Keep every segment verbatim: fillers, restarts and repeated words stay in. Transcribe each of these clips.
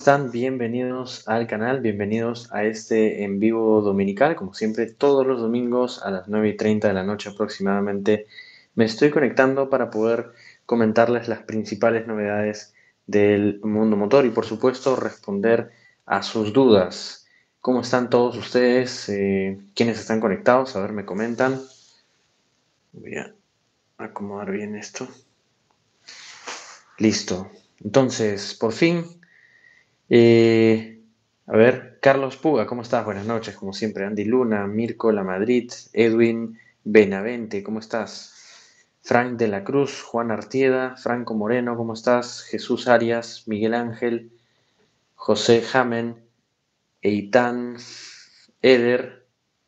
están? Bienvenidos al canal, bienvenidos a este en vivo dominical. Como siempre, todos los domingos a las nueve y treinta de la noche aproximadamente me estoy conectando para poder comentarles las principales novedades del mundo motor y, por supuesto, responder a sus dudas. ¿Cómo están todos ustedes? Eh, ¿quiénes están conectados? A ver, me comentan. Voy a acomodar bien esto. Listo. Entonces, por fin... Eh, a ver, Carlos Puga, ¿cómo estás? Buenas noches, como siempre. Andy Luna, Mirko La Madrid, Edwin Benavente, ¿cómo estás? Frank de la Cruz, Juan Artieda, Franco Moreno, ¿cómo estás? Jesús Arias, Miguel Ángel, José Jamen, Eitan, Eder,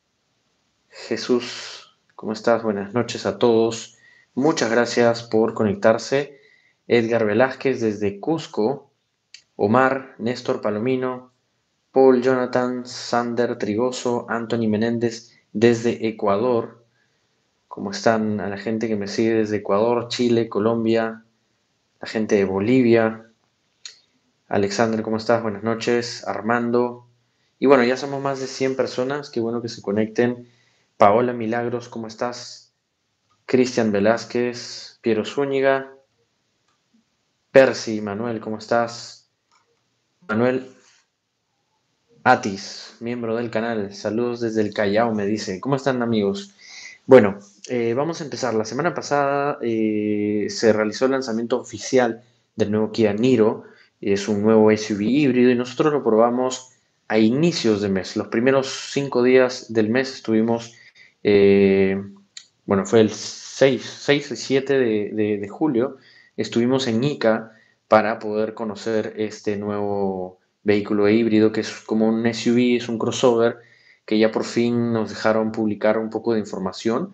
Jesús, ¿cómo estás? Buenas noches a todos. Muchas gracias por conectarse. Edgar Velázquez desde Cusco, Omar, Néstor Palomino, Paul Jonathan, Sander Trigoso, Anthony Menéndez desde Ecuador. ¿Cómo están a la gente que me sigue desde Ecuador, Chile, Colombia, la gente de Bolivia? Alexander, ¿cómo estás? Buenas noches. Armando. Y bueno, ya somos más de cien personas. Qué bueno que se conecten. Paola Milagros, ¿cómo estás? Cristian Velázquez, Piero Zúñiga, Percy, Manuel, ¿cómo estás? Manuel Atis, miembro del canal. Saludos desde el Callao, me dice. ¿Cómo están, amigos? Bueno, eh, vamos a empezar. La semana pasada eh, se realizó el lanzamiento oficial del nuevo Kia Niro. Es un nuevo S U V híbrido y nosotros lo probamos a inicios de mes. Los primeros cinco días del mes estuvimos, eh, bueno, fue el seis, seis y siete de, de, de julio, estuvimos en Ica para poder conocer este nuevo vehículo híbrido que es como un S U V, es un crossover que ya por fin nos dejaron publicar un poco de información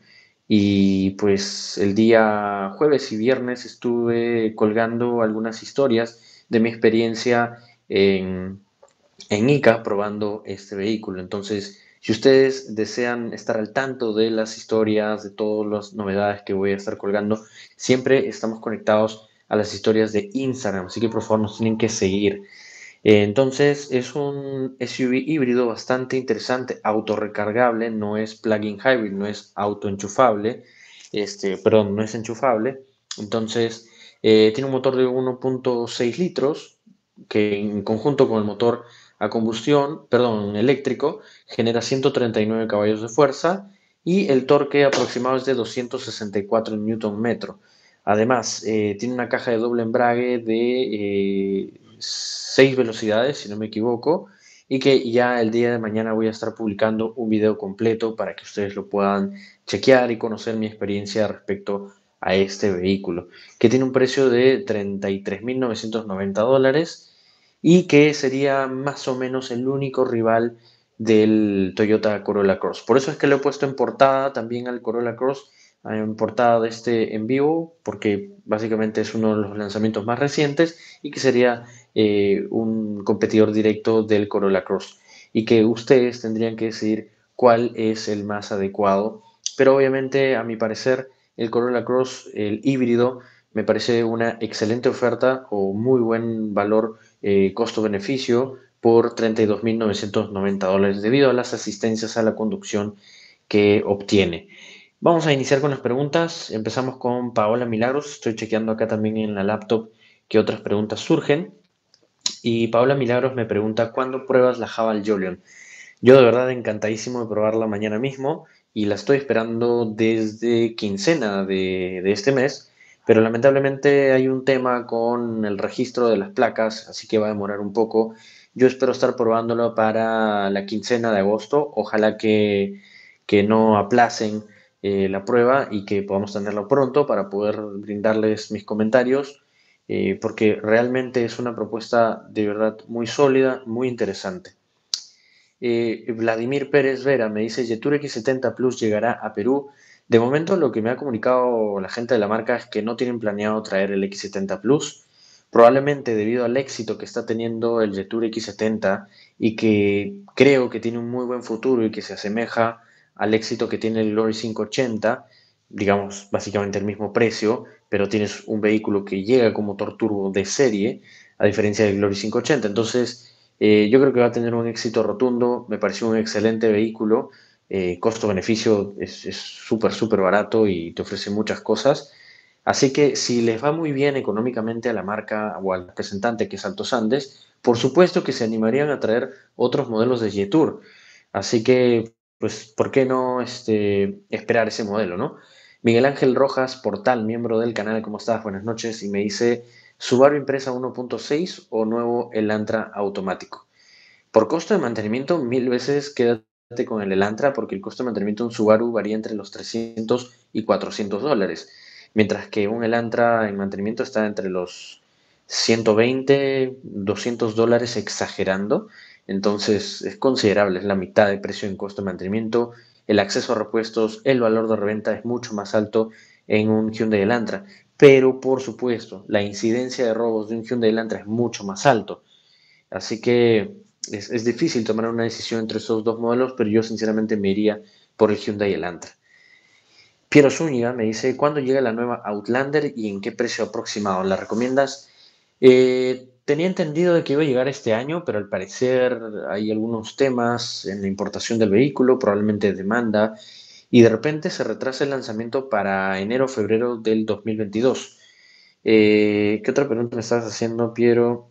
y pues el día jueves y viernes estuve colgando algunas historias de mi experiencia en, en Ica probando este vehículo. Entonces, si ustedes desean estar al tanto de las historias, de todas las novedades que voy a estar colgando, siempre estamos conectados a las historias de Instagram, así que por favor nos tienen que seguir. Eh, Entonces es un S U V híbrido bastante interesante, autorrecargable, no es plug-in hybrid, no es autoenchufable, este, perdón, no es enchufable. Entonces eh, tiene un motor de uno punto seis litros que en conjunto con el motor a combustión, perdón, eléctrico, genera ciento treinta y nueve caballos de fuerza y el torque aproximado es de doscientos sesenta y cuatro newton metro. Además, eh, tiene una caja de doble embrague de eh, seis velocidades, si no me equivoco, y que ya el día de mañana voy a estar publicando un video completo para que ustedes lo puedan chequear y conocer mi experiencia respecto a este vehículo, que tiene un precio de treinta y tres mil novecientos noventa dólares y que sería más o menos el único rival del Toyota Corolla Cross. Por eso es que lo he puesto en portada también al Corolla Cross, en portada de este en vivo, porque básicamente es uno de los lanzamientos más recientes y que sería eh, un competidor directo del Corolla Cross y que ustedes tendrían que decidir cuál es el más adecuado. Pero obviamente, a mi parecer, el Corolla Cross, el híbrido, me parece una excelente oferta o muy buen valor eh, costo-beneficio por treinta y dos mil novecientos noventa dólares debido a las asistencias a la conducción que obtiene. Vamos a iniciar con las preguntas. Empezamos con Paola Milagros. Estoy chequeando acá también en la laptop que otras preguntas surgen. Y Paola Milagros me pregunta, ¿cuándo pruebas la Java Jolion? Yo de verdad encantadísimo de probarla mañana mismo y la estoy esperando desde quincena de, de este mes, pero lamentablemente hay un tema con el registro de las placas, así que va a demorar un poco. Yo espero estar probándolo para la quincena de agosto, ojalá que, que no aplacen eh, la prueba y que podamos tenerlo pronto para poder brindarles mis comentarios, eh, porque realmente es una propuesta de verdad muy sólida, muy interesante. Eh, Vladimir Pérez Vera me dice, Jetour X setenta Plus llegará a Perú. De momento lo que me ha comunicado la gente de la marca es que no tienen planeado traer el X setenta Plus. Probablemente debido al éxito que está teniendo el Jetour X setenta y que creo que tiene un muy buen futuro y que se asemeja al éxito que tiene el Glory quinientos ochenta, digamos básicamente el mismo precio, pero tienes un vehículo que llega con motor turbo de serie. a diferencia del Glory quinientos ochenta. Entonces, eh, yo creo que va a tener un éxito rotundo. Me pareció un excelente vehículo. Eh, costo-beneficio es es súper, súper barato y te ofrece muchas cosas. Así que si les va muy bien económicamente a la marca o al representante que es Altos Andes, por supuesto que se animarían a traer otros modelos de Jetour. Así que, pues, ¿por qué no este, esperar ese modelo, no? Miguel Ángel Rojas, Portal, miembro del canal, ¿cómo estás? Buenas noches. Y me dice, ¿Subaru Impresa uno punto seis o nuevo Elantra automático? Por costo de mantenimiento, mil veces quédate con el Elantra porque el costo de mantenimiento de un Subaru varía entre los trescientos y cuatrocientos dólares, mientras que un Elantra en mantenimiento está entre los ciento veinte, doscientos dólares exagerando. Entonces es considerable, es la mitad de precio en costo de mantenimiento. El acceso a repuestos, el valor de reventa es mucho más alto en un Hyundai Elantra. Pero por supuesto, la incidencia de robos de un Hyundai Elantra es mucho más alto. Así que es, es difícil tomar una decisión entre esos dos modelos, pero yo sinceramente me iría por el Hyundai Elantra. Piero Zúñiga me dice, ¿cuándo llega la nueva Outlander y en qué precio aproximado? ¿La recomiendas? Eh, tenía entendido de que iba a llegar este año, pero al parecer hay algunos temas en la importación del vehículo, probablemente demanda, y de repente se retrasa el lanzamiento para enero o febrero del dos mil veintidós. Eh, ¿qué otra pregunta me estás haciendo, Piero?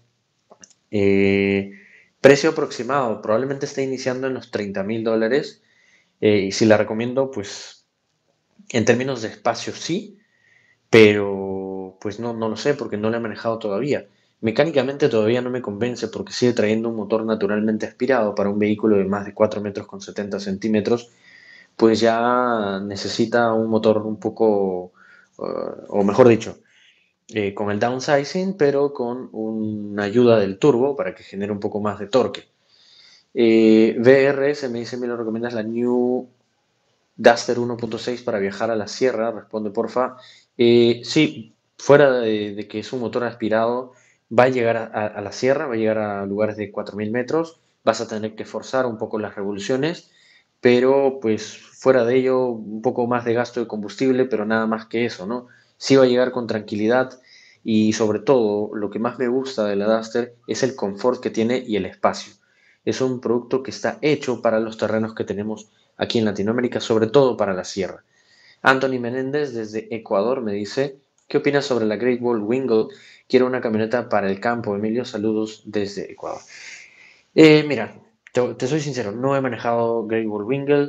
Eh, Precio aproximado, probablemente esté iniciando en los treinta mil dólares. Eh, y si la recomiendo, pues en términos de espacio sí, pero pues no, no lo sé porque no la he manejado todavía. Mecánicamente todavía no me convence porque sigue trayendo un motor naturalmente aspirado para un vehículo de más de cuatro metros con setenta centímetros, pues ya necesita un motor un poco, uh, o mejor dicho, eh, con el downsizing, pero con una ayuda del turbo para que genere un poco más de torque. Eh, V R S me dice, me lo recomiendas la New Duster uno punto seis para viajar a la sierra, responde porfa. Eh, sí, fuera de, de, que es un motor aspirado, va a llegar a, a, a la sierra, va a llegar a lugares de cuatro mil metros, vas a tener que forzar un poco las revoluciones, pero pues fuera de ello, un poco más de gasto de combustible, pero nada más que eso, ¿no? Sí va a llegar con tranquilidad y sobre todo lo que más me gusta de la Duster es el confort que tiene y el espacio. Es un producto que está hecho para los terrenos que tenemos aquí en Latinoamérica, sobre todo para la sierra. Anthony Menéndez desde Ecuador me dice, ¿qué opinas sobre la Great Wall Wingle? Quiero una camioneta para el campo. Emilio, saludos desde Ecuador. Eh, mira, te, te, soy sincero, no he manejado Great Wall Wingle.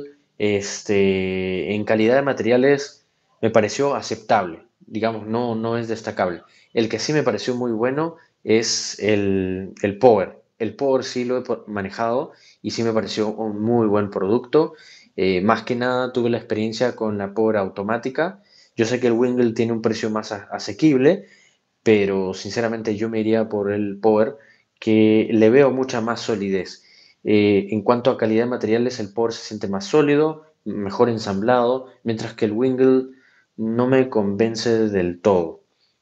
Este, en calidad de materiales me pareció aceptable, digamos, no, no es destacable. El que sí me pareció muy bueno es el, el Power. El Power sí lo he manejado y sí me pareció un muy buen producto. Eh, más que nada tuve la experiencia con la Power automática. Yo sé que el Wingle tiene un precio más asequible, pero sinceramente yo me iría por el Power, que le veo mucha más solidez. Eh, en cuanto a calidad de materiales, el Power se siente más sólido, mejor ensamblado, mientras que el Wingle no me convence del todo.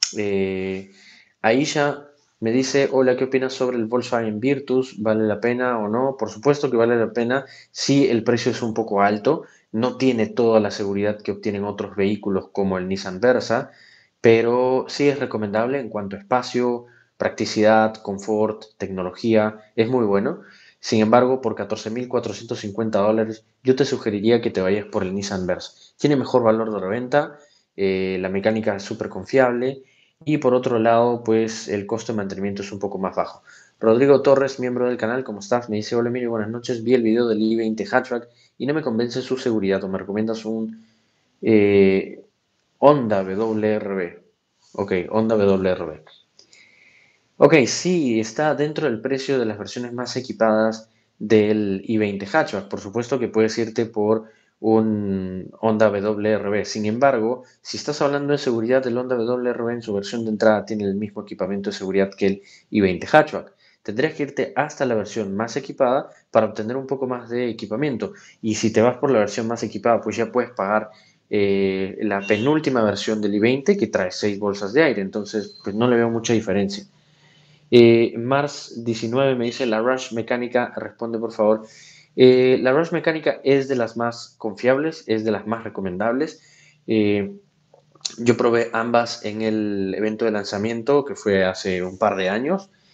Eh, Aisha me dice, hola, ¿qué opinas sobre el Volkswagen Virtus? ¿Vale la pena o no? Por supuesto que vale la pena si el precio es un poco alto, no tiene toda la seguridad que obtienen otros vehículos como el Nissan Versa, pero sí es recomendable en cuanto a espacio, practicidad, confort, tecnología, es muy bueno. Sin embargo, por catorce mil cuatrocientos cincuenta dólares, yo te sugeriría que te vayas por el Nissan Versa. Tiene mejor valor de reventa, eh, la mecánica es súper confiable y por otro lado, pues el costo de mantenimiento es un poco más bajo. Rodrigo Torres, miembro del canal, como staff, me dice, hola Emilio, buenas noches, vi el video del i veinte Hatchback y no me convence su seguridad o me recomiendas un eh, Honda W R B. Ok, Honda W R B. Ok, sí, está dentro del precio de las versiones más equipadas del i veinte Hatchback. Por supuesto que puedes irte por un Honda W R B. Sin embargo, si estás hablando de seguridad, el Honda W R B en su versión de entrada tiene el mismo equipamiento de seguridad que el i veinte Hatchback. Tendrías que irte hasta la versión más equipada para obtener un poco más de equipamiento. Y si te vas por la versión más equipada, pues ya puedes pagar eh, la penúltima versión del i veinte que trae seis bolsas de aire. Entonces, pues no le veo mucha diferencia. Eh, Mars diecinueve me dice, la Rush mecánica, responde por favor. Eh, la Rush mecánica es de las más confiables, es de las más recomendables. Eh, yo probé ambas en el evento de lanzamiento, que fue hace un par de años,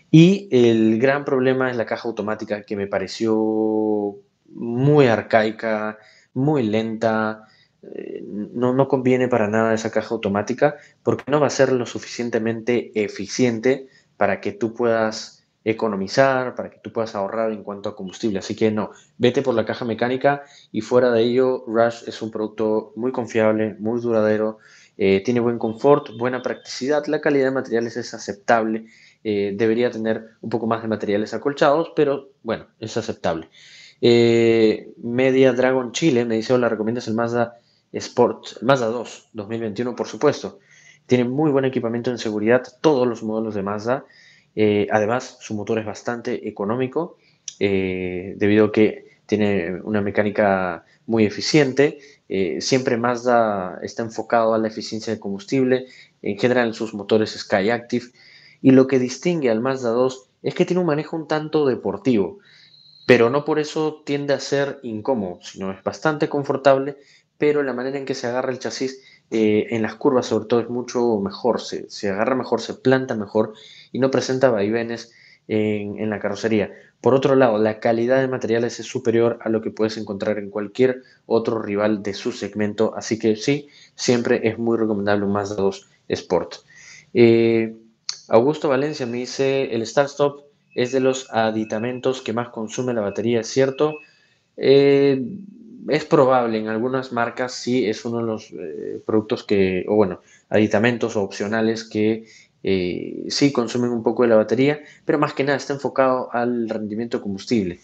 Y el gran problema es la caja automática, que me pareció muy arcaica, muy lenta. eh, No, no conviene para nada esa caja automática porque no va a ser lo suficientemente eficiente para que tú puedas economizar, para que tú puedas ahorrar en cuanto a combustible. Así que no, vete por la caja mecánica y fuera de ello, Rush es un producto muy confiable, muy duradero, eh, tiene buen confort, buena practicidad, la calidad de materiales es aceptable. Eh, debería tener un poco más de materiales acolchados, pero bueno, es aceptable. Eh, Media Dragon Chile me dice, hola, ¿recomiendas el Mazda Sport? El Mazda dos dos mil veintiuno, por supuesto. Tiene muy buen equipamiento en seguridad, todos los modelos de Mazda. Eh, además, su motor es bastante económico, eh, debido a que tiene una mecánica muy eficiente. Eh, siempre Mazda está enfocado a la eficiencia de combustible. En general, sus motores Sky Active, y lo que distingue al Mazda dos es que tiene un manejo un tanto deportivo, pero no por eso tiende a ser incómodo, sino es bastante confortable, pero la manera en que se agarra el chasis eh, en las curvas sobre todo es mucho mejor, se, se agarra mejor, se planta mejor y no presenta vaivenes en, en la carrocería. Por otro lado, la calidad de materiales es superior a lo que puedes encontrar en cualquier otro rival de su segmento, así que sí, siempre es muy recomendable un Mazda dos Sport. Eh, Augusto Valencia me dice, el Start Stop es de los aditamentos que más consume la batería, ¿es cierto? Eh, es probable, en algunas marcas sí es uno de los eh, productos que, o bueno, aditamentos o opcionales que eh, sí consumen un poco de la batería, pero más que nada está enfocado al rendimiento de combustible.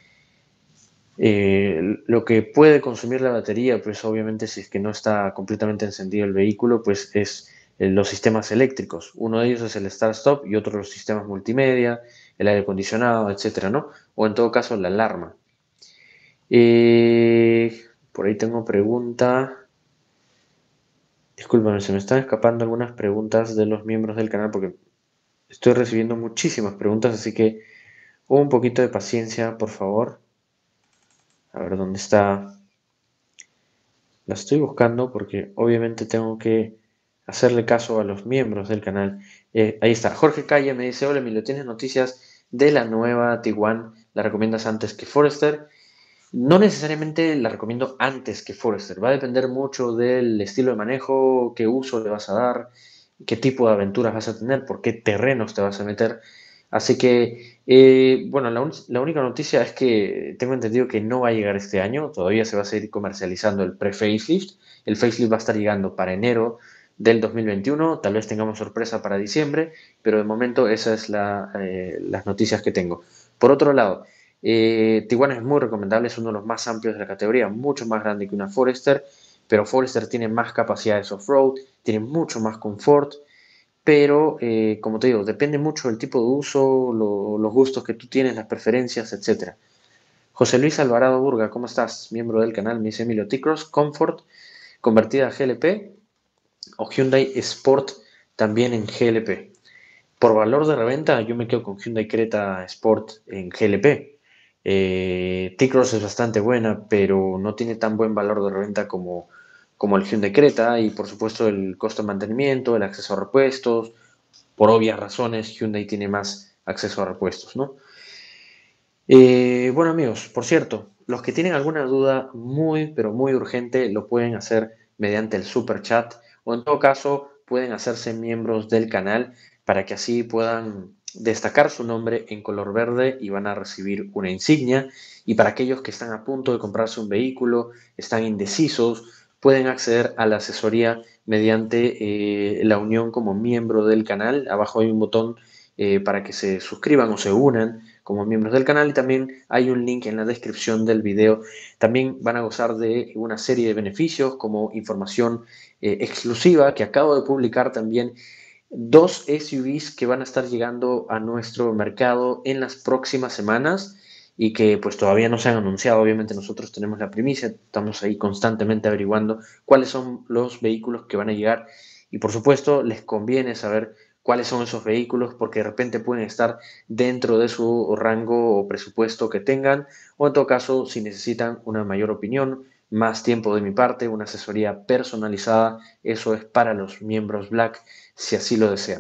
Eh, lo que puede consumir la batería, pues obviamente si es que no está completamente encendido el vehículo, pues es eh, los sistemas eléctricos. Uno de ellos es el Start-Stop y otro los sistemas multimedia, el aire acondicionado, etcétera, ¿no? O en todo caso la alarma. Eh, por ahí tengo pregunta. Discúlpame, se me están escapando algunas preguntas de los miembros del canal porque estoy recibiendo muchísimas preguntas, así que un poquito de paciencia, por favor. A ver dónde está. La estoy buscando porque obviamente tengo que hacerle caso a los miembros del canal. Eh, ahí está. Jorge Calle me dice, hola Emilio, ¿tienes noticias de la nueva Tiguan? ¿La recomiendas antes que Forester? No necesariamente la recomiendo antes que Forester. Va a depender mucho del estilo de manejo, qué uso le vas a dar, qué tipo de aventuras vas a tener, por qué terrenos te vas a meter. Así que, eh, bueno, la, un- la única noticia es que tengo entendido que no va a llegar este año, todavía se va a seguir comercializando el pre-facelift. El facelift va a estar llegando para enero del dos mil veintiuno, tal vez tengamos sorpresa para diciembre, pero de momento esas son la, eh, las noticias que tengo. Por otro lado, eh, Tiguan es muy recomendable, es uno de los más amplios de la categoría, mucho más grande que una Forester, pero Forester tiene más capacidades off-road, tiene mucho más confort, pero eh, como te digo, depende mucho del tipo de uso, lo, los gustos que tú tienes, las preferencias, etcétera. José Luis Alvarado Burga, ¿cómo estás? Miembro del canal, me dice Emilio T-Cross Comfort convertida a G L P o Hyundai Sport también en G L P. Por valor de reventa, yo me quedo con Hyundai Creta Sport en G L P. Eh, T-Cross es bastante buena, pero no tiene tan buen valor de reventa como, como el Hyundai Creta y por supuesto el costo de mantenimiento, el acceso a repuestos. Por obvias razones, Hyundai tiene más acceso a repuestos, ¿no? Eh, bueno amigos, por cierto, los que tienen alguna duda muy, pero muy urgente, lo pueden hacer mediante el super chat o en todo caso pueden hacerse miembros del canal para que así puedan destacar su nombre en color verde y van a recibir una insignia. Y para aquellos que están a punto de comprarse un vehículo, están indecisos, pueden acceder a la asesoría mediante eh, la unión como miembro del canal. Abajo hay un botón eh, para que se suscriban o se unan como miembros del canal y también hay un link en la descripción del video. También van a gozar de una serie de beneficios como información eh, exclusiva que acabo de publicar también. Dos S U Vs que van a estar llegando a nuestro mercado en las próximas semanas y que pues todavía no se han anunciado. Obviamente nosotros tenemos la primicia, estamos ahí constantemente averiguando cuáles son los vehículos que van a llegar y por supuesto les conviene saber cuáles son esos vehículos porque de repente pueden estar dentro de su rango o presupuesto que tengan o en todo caso si necesitan una mayor opinión, más tiempo de mi parte, una asesoría personalizada, eso es para los miembros Black si así lo desean.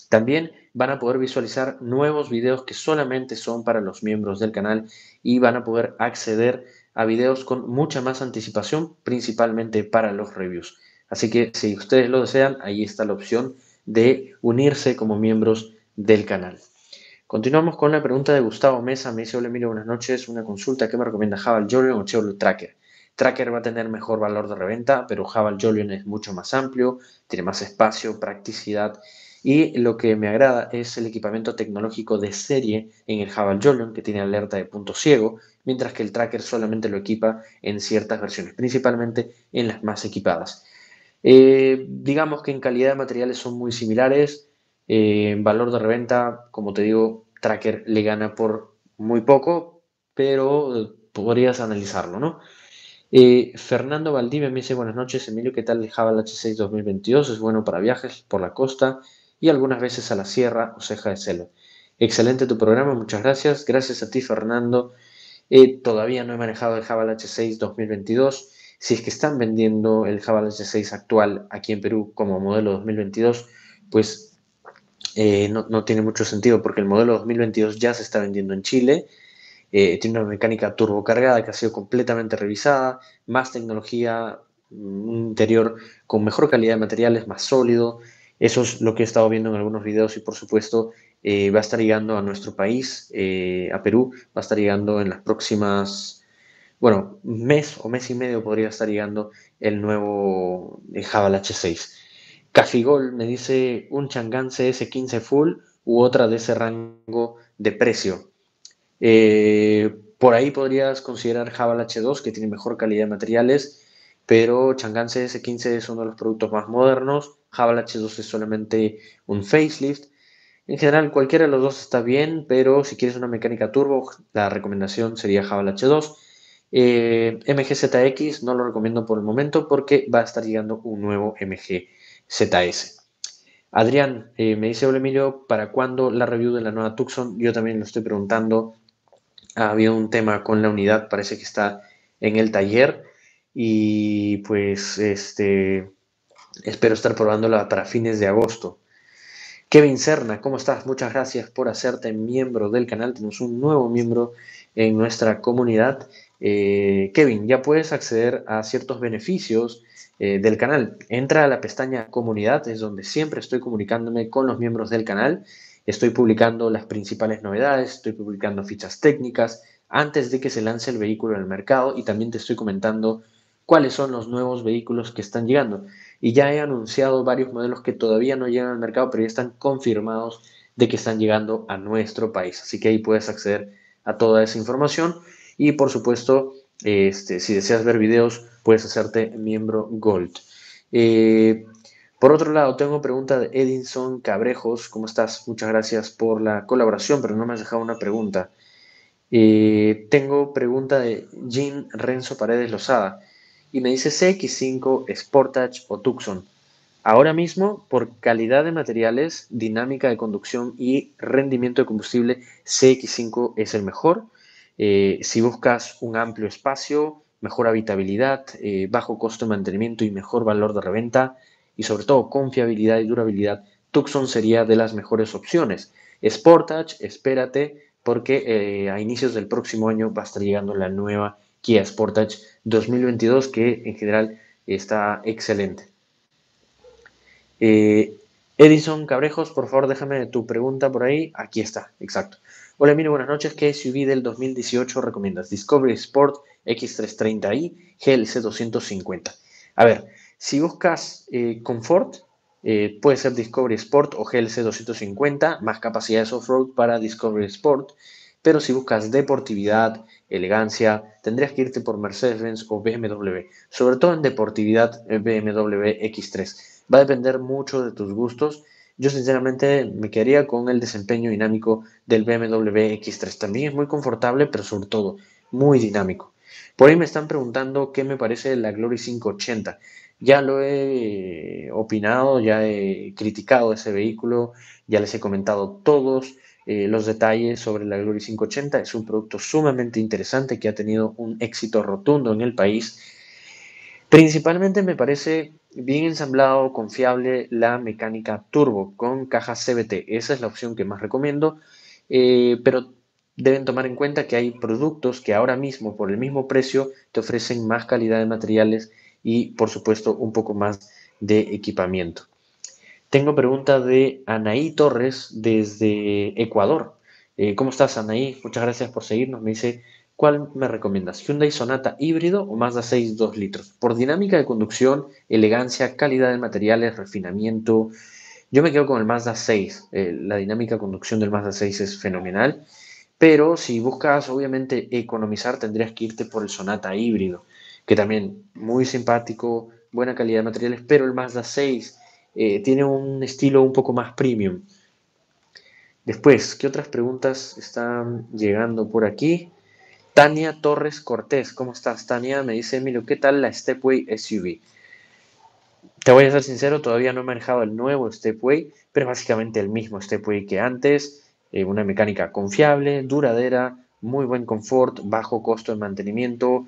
También van a poder visualizar nuevos videos que solamente son para los miembros del canal y van a poder acceder a videos con mucha más anticipación, principalmente para los reviews. Así que si ustedes lo desean, ahí está la opción de unirse como miembros del canal. Continuamos con la pregunta de Gustavo Mesa. Me dice: hola Emilio, buenas noches. Una consulta: ¿qué me recomienda, Jabal Jolion o Chevrolet Tracker? Tracker va a tener mejor valor de reventa, pero Jabal Jolion es mucho más amplio, tiene más espacio, practicidad, y lo que me agrada es el equipamiento tecnológico de serie en el Jabal Jolion, que tiene alerta de punto ciego, mientras que el Tracker solamente lo equipa en ciertas versiones, principalmente en las más equipadas. Eh, digamos que en calidad de materiales son muy similares. Eh, en valor de reventa, como te digo, Tracker le gana por muy poco, pero eh, podrías analizarlo, ¿no? Eh, Fernando Valdivia me dice: buenas noches, Emilio, ¿qué tal el Java H seis dos mil veintidós? Es bueno para viajes por la costa y algunas veces a la sierra o ceja de celo. Excelente tu programa, muchas gracias. Gracias a ti, Fernando. Eh, todavía no he manejado el Java H seis dos mil veintidós. Si es que están vendiendo el Java H seis actual aquí en Perú como modelo dos mil veintidós, pues eh, no, no tiene mucho sentido, porque el modelo dos mil veintidós ya se está vendiendo en Chile. Eh, tiene una mecánica turbocargada que ha sido completamente revisada, más tecnología, un interior con mejor calidad de materiales, más sólido. Eso es lo que he estado viendo en algunos videos y por supuesto eh, va a estar llegando a nuestro país, eh, a Perú, va a estar llegando en las próximas, bueno, mes o mes y medio podría estar llegando el nuevo eh, Java H seis. Cafigol me dice: un Chang'an C S quince Full u otra de ese rango de precio. Eh, por ahí podrías considerar Java H dos, que tiene mejor calidad de materiales, pero Chang'an C S quince es uno de los productos más modernos. Java H dos es solamente un facelift. En general, cualquiera de los dos está bien, pero si quieres una mecánica turbo, la recomendación sería Java H dos. Eh, M G Z X no lo recomiendo por el momento porque va a estar llegando un nuevo M G Z S. Adrián eh, me dice: hola Emilio, ¿para cuándo la review de la nueva Tucson? Yo también lo estoy preguntando. Ha habido un tema con la unidad, parece que está en el taller y pues este espero estar probándola para fines de agosto. Kevin Serna, ¿cómo estás? Muchas gracias por hacerte miembro del canal. Tenemos un nuevo miembro en nuestra comunidad. Eh, Kevin, ya puedes acceder a ciertos beneficios eh, del canal. Entra a la pestaña comunidad, es donde siempre estoy comunicándome con los miembros del canal. Estoy publicando las principales novedades, estoy publicando fichas técnicas antes de que se lance el vehículo en el mercado, y también te estoy comentando cuáles son los nuevos vehículos que están llegando. Y ya he anunciado varios modelos que todavía no llegan al mercado, pero ya están confirmados de que están llegando a nuestro país. Así que ahí puedes acceder a toda esa información. Y por supuesto, este, si deseas ver videos, puedes hacerte miembro Gold. Eh, por otro lado, tengo pregunta de Edinson Cabrejos. ¿Cómo estás? Muchas gracias por la colaboración, pero no me has dejado una pregunta. Eh, tengo pregunta de Jean Renzo Paredes Lozada y me dice: C X cinco, Sportage o Tucson. Ahora mismo, por calidad de materiales, dinámica de conducción y rendimiento de combustible, C X cinco es el mejor. Eh, si buscas un amplio espacio, mejor habitabilidad, eh, bajo costo de mantenimiento y mejor valor de reventa, y sobre todo confiabilidad y durabilidad, Tucson sería de las mejores opciones. Sportage, espérate, porque eh, a inicios del próximo año va a estar llegando la nueva Kia Sportage dos mil veintidós, que en general está excelente. Eh, Edison Cabrejos, por favor, déjame tu pregunta por ahí. Aquí está, exacto. Hola, Emilio, buenas noches. ¿Qué S U V del dos mil dieciocho recomiendas? Discovery Sport, X trescientos treinta i, G L C doscientos cincuenta. A ver, si buscas eh, confort, eh, puede ser Discovery Sport o G L C doscientos cincuenta, más capacidades off-road para Discovery Sport. Pero si buscas deportividad, elegancia, tendrías que irte por Mercedes-Benz o B M W. Sobre todo en deportividad, B M W X tres. Va a depender mucho de tus gustos. Yo sinceramente me quedaría con el desempeño dinámico del B M W X tres. También es muy confortable, pero sobre todo muy dinámico. Por ahí me están preguntando qué me parece la Glory quinientos ochenta. Ya lo he opinado, ya he criticado ese vehículo, ya les he comentado todos eh, los detalles sobre la Glory quinientos ochenta. Es un producto sumamente interesante que ha tenido un éxito rotundo en el país. Principalmente me parece bien ensamblado, confiable, la mecánica turbo con caja C V T. Esa es la opción que más recomiendo, eh, pero deben tomar en cuenta que hay productos que ahora mismo, por el mismo precio, te ofrecen más calidad de materiales y, por supuesto, un poco más de equipamiento. Tengo pregunta de Anaí Torres desde Ecuador. Eh, ¿cómo estás, Anaí? Muchas gracias por seguirnos. Me dice, ¿cuál me recomiendas? ¿Hyundai Sonata híbrido o Mazda seis dos litros? Por dinámica de conducción, elegancia, calidad de materiales, refinamiento. Yo me quedo con el Mazda seis. Eh, la dinámica de conducción del Mazda seis es fenomenal. Pero si buscas, obviamente, economizar, tendrías que irte por el Sonata híbrido, que también muy simpático, buena calidad de materiales, pero el Mazda seis eh, tiene un estilo un poco más premium. Después, ¿qué otras preguntas están llegando por aquí? Tania Torres Cortés, ¿cómo estás, Tania? Me dice Emilio, ¿qué tal la Stepway S U V? Te voy a ser sincero, todavía no he manejado el nuevo Stepway, pero básicamente el mismo Stepway que antes, eh, una mecánica confiable, duradera, muy buen confort, bajo costo de mantenimiento.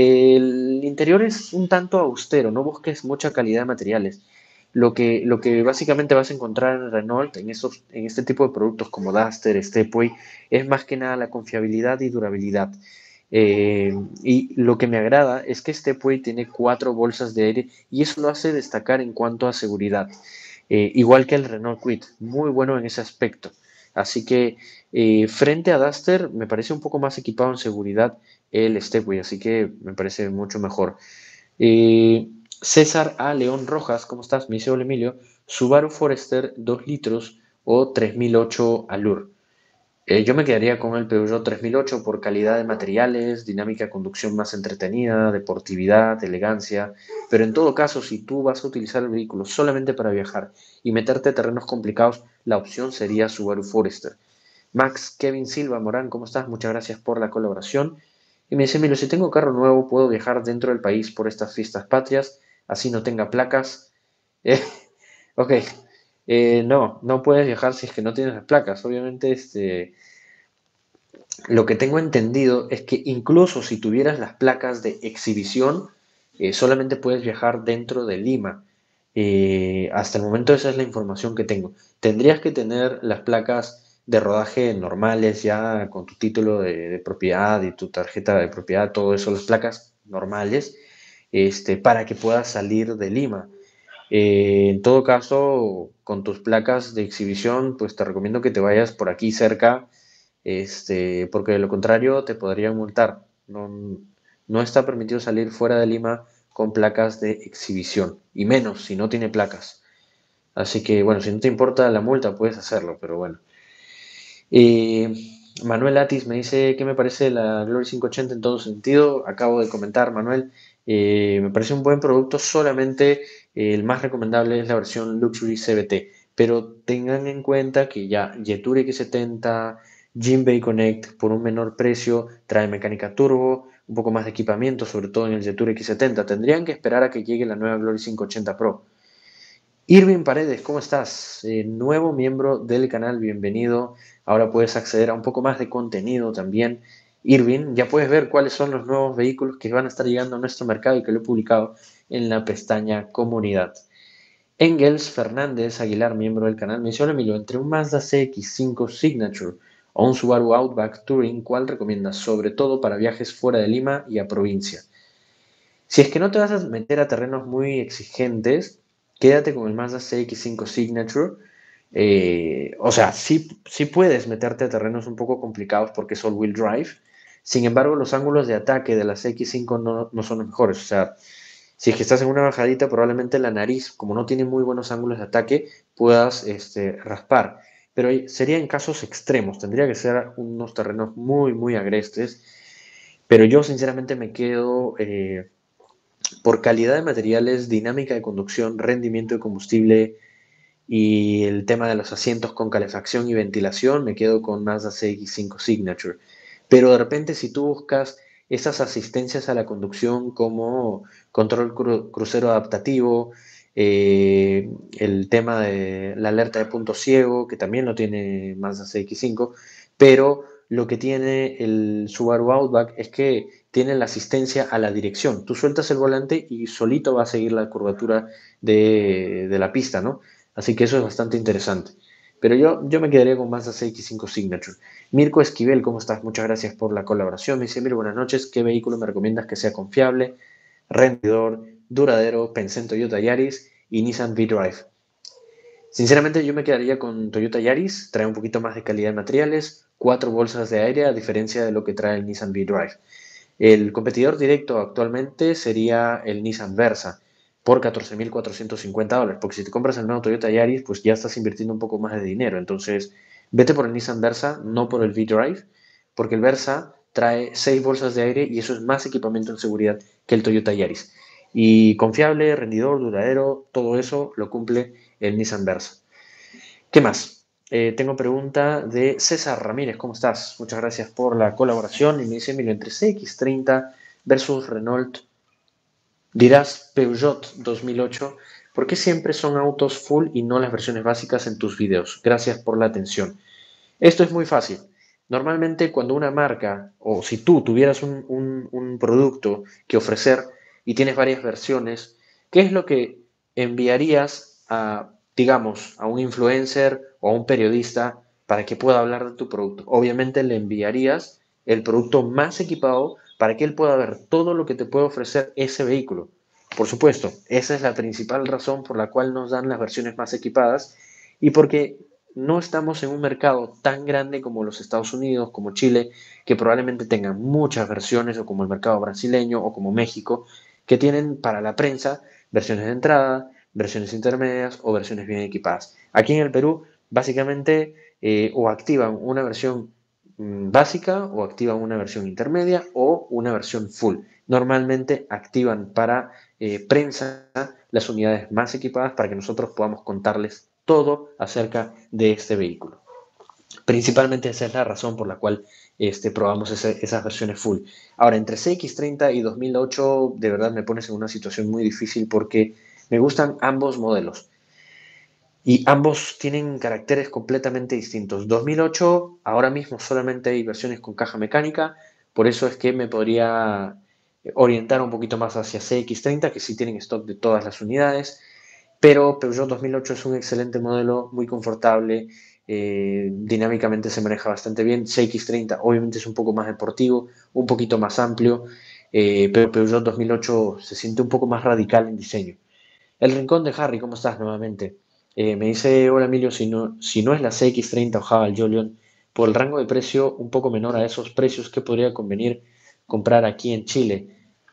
El interior es un tanto austero, no busques mucha calidad de materiales. Lo que, lo que básicamente vas a encontrar en Renault, en, esos, en este tipo de productos como Duster, Stepway, es más que nada la confiabilidad y durabilidad. Eh, y lo que me agrada es que Stepway tiene cuatro bolsas de aire y eso lo hace destacar en cuanto a seguridad. Eh, igual que el Renault Kwid, muy bueno en ese aspecto. Así que eh, frente a Duster me parece un poco más equipado en seguridad el Stepway, así que me parece mucho mejor. Eh, César A. León Rojas, ¿cómo estás? Me dice hola Emilio, Subaru Forester dos litros o tres mil ocho Allure. Eh, yo me quedaría con el Peugeot tres mil ocho por calidad de materiales, dinámica de conducción más entretenida, deportividad, elegancia, pero en todo caso, si tú vas a utilizar el vehículo solamente para viajar y meterte a terrenos complicados, la opción sería Subaru Forester. Max Kevin Silva Morán, ¿cómo estás? Muchas gracias por la colaboración. Y me dice, Milo, si tengo carro nuevo, puedo viajar dentro del país por estas fiestas patrias, así no tenga placas. Eh, ok, eh, no, no puedes viajar si es que no tienes las placas. Obviamente, este, lo que tengo entendido es que incluso si tuvieras las placas de exhibición, eh, solamente puedes viajar dentro de Lima. Eh, hasta el momento esa es la información que tengo. Tendrías que tener las placas de rodaje normales ya con tu título de, de propiedad y tu tarjeta de propiedad, todo eso, las placas normales, este, para que puedas salir de Lima. Eh, en todo caso, con tus placas de exhibición, pues te recomiendo que te vayas por aquí cerca, este, porque de lo contrario te podrían multar. No, no está permitido salir fuera de Lima con placas de exhibición, y menos si no tiene placas. Así que, bueno, si no te importa la multa, puedes hacerlo, pero bueno. Eh, Manuel Atis me dice qué me parece la Glory quinientos ochenta en todo sentido. Acabo de comentar, Manuel, eh, me parece un buen producto, solamente eh, el más recomendable es la versión Luxury C V T. Pero tengan en cuenta que ya Jetour X setenta, Jinbei Connect por un menor precio trae mecánica turbo, un poco más de equipamiento, sobre todo en el Jetour X setenta. Tendrían que esperar a que llegue la nueva Glory quinientos ochenta Pro. Irving Paredes, ¿cómo estás? Eh, nuevo miembro del canal, bienvenido. Ahora puedes acceder a un poco más de contenido también. Irving, ya puedes ver cuáles son los nuevos vehículos que van a estar llegando a nuestro mercado y que lo he publicado en la pestaña Comunidad. Engels Fernández Aguilar, miembro del canal, menciona Emilio, entre un Mazda C X cinco Signature o un Subaru Outback Touring, ¿cuál recomiendas? Sobre todo para viajes fuera de Lima y a provincia. Si es que no te vas a meter a terrenos muy exigentes, quédate con el Mazda C X cinco Signature. Eh, o sea, sí, sí puedes meterte a terrenos un poco complicados porque es all-wheel drive. Sin embargo, los ángulos de ataque de la C X cinco no, no son los mejores. O sea, si es que estás en una bajadita, probablemente la nariz, como no tiene muy buenos ángulos de ataque, puedas este, raspar. Pero sería en casos extremos. Tendría que ser unos terrenos muy, muy agrestes. Pero yo sinceramente me quedo eh, por calidad de materiales, dinámica de conducción, rendimiento de combustible y el tema de los asientos con calefacción y ventilación, me quedo con Mazda C X cinco Signature. Pero de repente si tú buscas esas asistencias a la conducción como control cru crucero adaptativo, eh, el tema de la alerta de punto ciego, que también lo tiene Mazda C X cinco, pero lo que tiene el Subaru Outback es que tiene la asistencia a la dirección. Tú sueltas el volante y solito va a seguir la curvatura de, de la pista, ¿no? Así que eso es bastante interesante. Pero yo, yo me quedaría con Mazda C X cinco Signature. Mirko Esquivel, ¿cómo estás? Muchas gracias por la colaboración. Me dice, mira, buenas noches, ¿qué vehículo me recomiendas que sea confiable, rendidor, duradero? Pensé en Toyota Yaris y Nissan V-Drive. Sinceramente yo me quedaría con Toyota Yaris, trae un poquito más de calidad de materiales, cuatro bolsas de aire a diferencia de lo que trae el Nissan V-Drive. El competidor directo actualmente sería el Nissan Versa por catorce mil cuatrocientos cincuenta dólares, porque si te compras el nuevo Toyota Yaris, pues ya estás invirtiendo un poco más de dinero. Entonces, vete por el Nissan Versa, no por el V-Drive, porque el Versa trae seis bolsas de aire y eso es más equipamiento en seguridad que el Toyota Yaris. Y confiable, rendidor, duradero, todo eso lo cumple el Nissan Versa. ¿Qué más? Eh, tengo pregunta de César Ramírez. ¿Cómo estás? Muchas gracias por la colaboración. Y me dice, mira, entre C X treinta versus Renault, dirás Peugeot dos mil ocho, ¿por qué siempre son autos full y no las versiones básicas en tus videos? Gracias por la atención. Esto es muy fácil. Normalmente cuando una marca, o si tú tuvieras un, un, un producto que ofrecer y tienes varias versiones, ¿qué es lo que enviarías a, digamos, a un influencer o a un periodista para que pueda hablar de tu producto? Obviamente le enviarías el producto más equipado para que él pueda ver todo lo que te puede ofrecer ese vehículo. Por supuesto, esa es la principal razón por la cual nos dan las versiones más equipadas y porque no estamos en un mercado tan grande como los Estados Unidos, como Chile, que probablemente tengan muchas versiones, o como el mercado brasileño, o como México, que tienen para la prensa versiones de entrada, versiones intermedias o versiones bien equipadas. Aquí en el Perú, básicamente, eh, o activan una versión mm, básica, o activan una versión intermedia, o una versión full. Normalmente activan para eh, prensa las unidades más equipadas para que nosotros podamos contarles todo acerca de este vehículo. Principalmente esa es la razón por la cual este, probamos ese, esas versiones full. Ahora, entre C X treinta y dos mil ocho, de verdad me pones en una situación muy difícil porque me gustan ambos modelos y ambos tienen caracteres completamente distintos. dos mil ocho, ahora mismo solamente hay versiones con caja mecánica, por eso es que me podría orientar un poquito más hacia C X treinta, que sí tienen stock de todas las unidades. Pero Peugeot dos mil ocho es un excelente modelo, muy confortable, eh, dinámicamente se maneja bastante bien. C X treinta obviamente es un poco más deportivo, un poquito más amplio, eh, pero Peugeot dos mil ocho se siente un poco más radical en diseño. El Rincón de Harry, ¿cómo estás nuevamente? Eh, me dice, hola Emilio, si no, si no es la C X treinta o Haval Jolion, por el rango de precio un poco menor a esos precios, ¿qué podría convenir comprar aquí en Chile?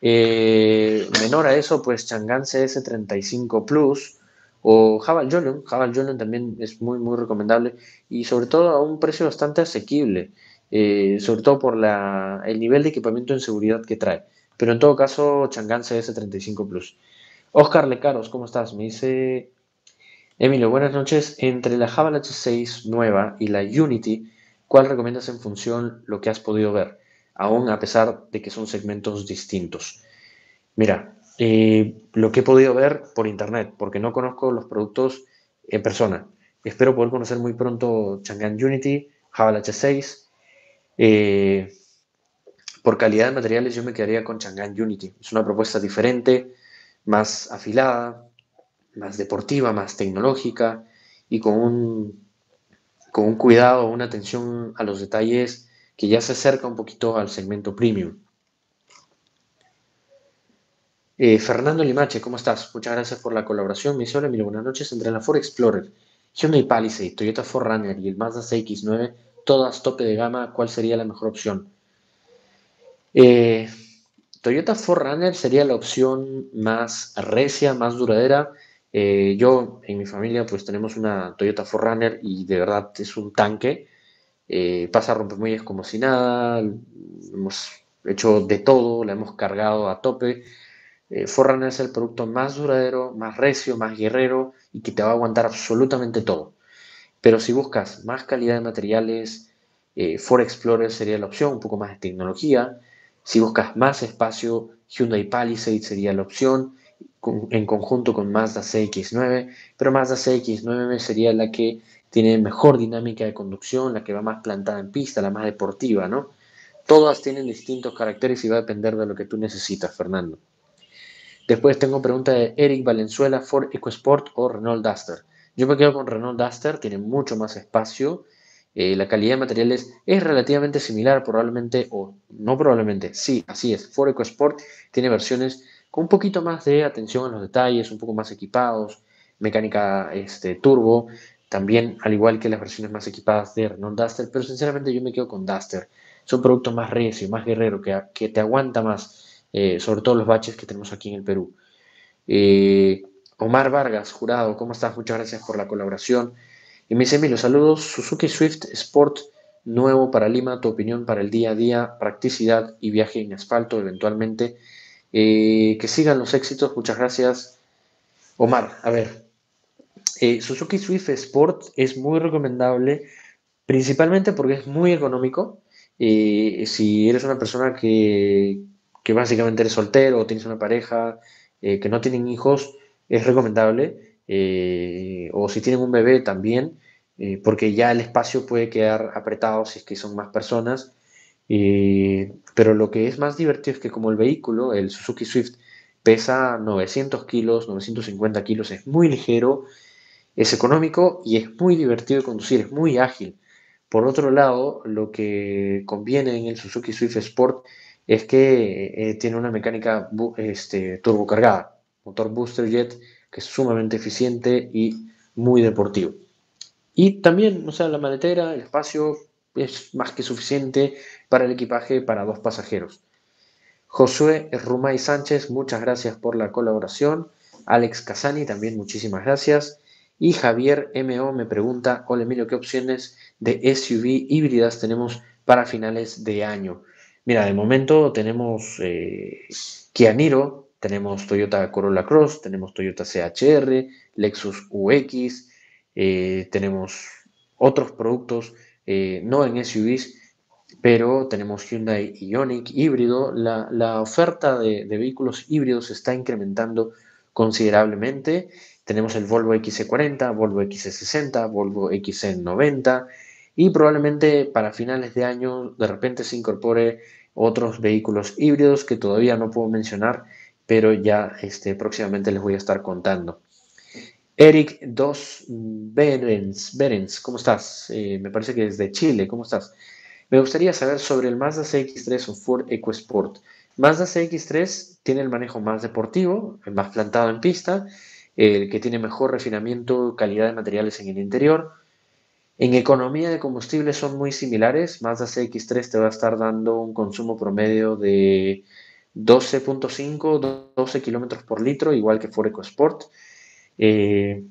Eh, menor a eso, pues Chang'an C S treinta y cinco Plus o Haval Jolion. Haval Jolion también es muy, muy recomendable y sobre todo a un precio bastante asequible, eh, sobre todo por la, el nivel de equipamiento en seguridad que trae. Pero en todo caso, Chang'an C S treinta y cinco Plus. Oscar Lecaros, ¿cómo estás? Me dice, Emilio, buenas noches. Entre la Java H seis nueva y la Unity, ¿cuál recomiendas en función lo que has podido ver? Aún a pesar de que son segmentos distintos. Mira, eh, lo que he podido ver por internet, porque no conozco los productos en persona. Espero poder conocer muy pronto Chang'an Unity, Java H seis. Eh, por calidad de materiales yo me quedaría con Chang'an Unity. Es una propuesta diferente, más afilada, más deportiva, más tecnológica y con un, con un cuidado, una atención a los detalles que ya se acerca un poquito al segmento premium. Eh, Fernando Limache, ¿cómo estás? Muchas gracias por la colaboración. Me dice, hola, mira, buenas noches. Entre la Ford Explorer, Hyundai Palisade, Toyota four runner y el Mazda C X nueve, todas tope de gama, ¿cuál sería la mejor opción? Eh, Toyota four runner sería la opción más recia, más duradera. Eh, yo en mi familia pues tenemos una Toyota four runner y de verdad es un tanque. Eh, pasa a rompemuelles como si nada. Hemos hecho de todo, la hemos cargado a tope. Eh, four runner es el producto más duradero, más recio, más guerrero y que te va a aguantar absolutamente todo. Pero si buscas más calidad de materiales, eh, Ford Explorer sería la opción, un poco más de tecnología. Si buscas más espacio, Hyundai Palisade sería la opción, con, en conjunto con Mazda C X nueve, pero Mazda C X nueve sería la que tiene mejor dinámica de conducción, la que va más plantada en pista, la más deportiva, ¿no? Todas tienen distintos caracteres y va a depender de lo que tú necesitas, Fernando. Después tengo pregunta de Eric Valenzuela, Ford EcoSport o Renault Duster. Yo me quedo con Renault Duster, tiene mucho más espacio, eh, la calidad de materiales es relativamente similar, probablemente, o no probablemente, sí, así es. Ford EcoSport tiene versiones con un poquito más de atención a los detalles, un poco más equipados, mecánica este, turbo, también al igual que las versiones más equipadas de Renault Duster, pero sinceramente yo me quedo con Duster. Es un producto más recio, más guerrero, que, que te aguanta más, eh, sobre todo los baches que tenemos aquí en el Perú. Eh, Omar Vargas, jurado, ¿cómo estás? Muchas gracias por la colaboración. Y me dice, Emilio, saludos, Suzuki Swift Sport nuevo para Lima, tu opinión para el día a día, practicidad y viaje en asfalto eventualmente. Eh, que sigan los éxitos, muchas gracias. Omar, a ver, eh, Suzuki Swift Sport es muy recomendable, principalmente porque es muy económico. Eh, si eres una persona que, que básicamente eres soltero o tienes una pareja eh, que no tienen hijos, es recomendable. Eh, o si tienen un bebé también, eh, porque ya el espacio puede quedar apretado si es que son más personas. Eh, pero lo que es más divertido es que como el vehículo, el Suzuki Swift, pesa novecientos kilos, novecientos cincuenta kilos, es muy ligero, es económico y es muy divertido de conducir, es muy ágil. Por otro lado, lo que conviene en el Suzuki Swift Sport es que eh, tiene una mecánica este, turbocargada, motor booster jet, que es sumamente eficiente y muy deportivo. Y también, o sea, la maletera, el espacio es más que suficiente para el equipaje para dos pasajeros. Josué Rumay Sánchez, muchas gracias por la colaboración. Alex Casani, también muchísimas gracias. Y Javier M O me pregunta, hola Emilio, ¿qué opciones de S U V híbridas tenemos para finales de año? Mira, de momento tenemos eh, Kia Niro, tenemos Toyota Corolla Cross, tenemos Toyota C H R, Lexus U X, eh, tenemos otros productos, eh, no en S U Vs, pero tenemos Hyundai Ioniq híbrido. La, la oferta de, de, vehículos híbridos se está incrementando considerablemente. Tenemos el Volvo X C cuarenta, Volvo X C sesenta, Volvo X C noventa y probablemente para finales de año de repente se incorpore otros vehículos híbridos que todavía no puedo mencionar, pero ya este, próximamente les voy a estar contando. Eric Dos Berens, Berens, ¿cómo estás? Eh, me parece que es de Chile, ¿cómo estás? Me gustaría saber sobre el Mazda C X tres o Ford EcoSport. Mazda C X tres tiene el manejo más deportivo, el más plantado en pista, el que tiene mejor refinamiento, calidad de materiales en el interior. En economía de combustible son muy similares. Mazda C X tres te va a estar dando un consumo promedio de doce punto cinco, doce kilómetros por litro, igual que Ford EcoSport. Eh,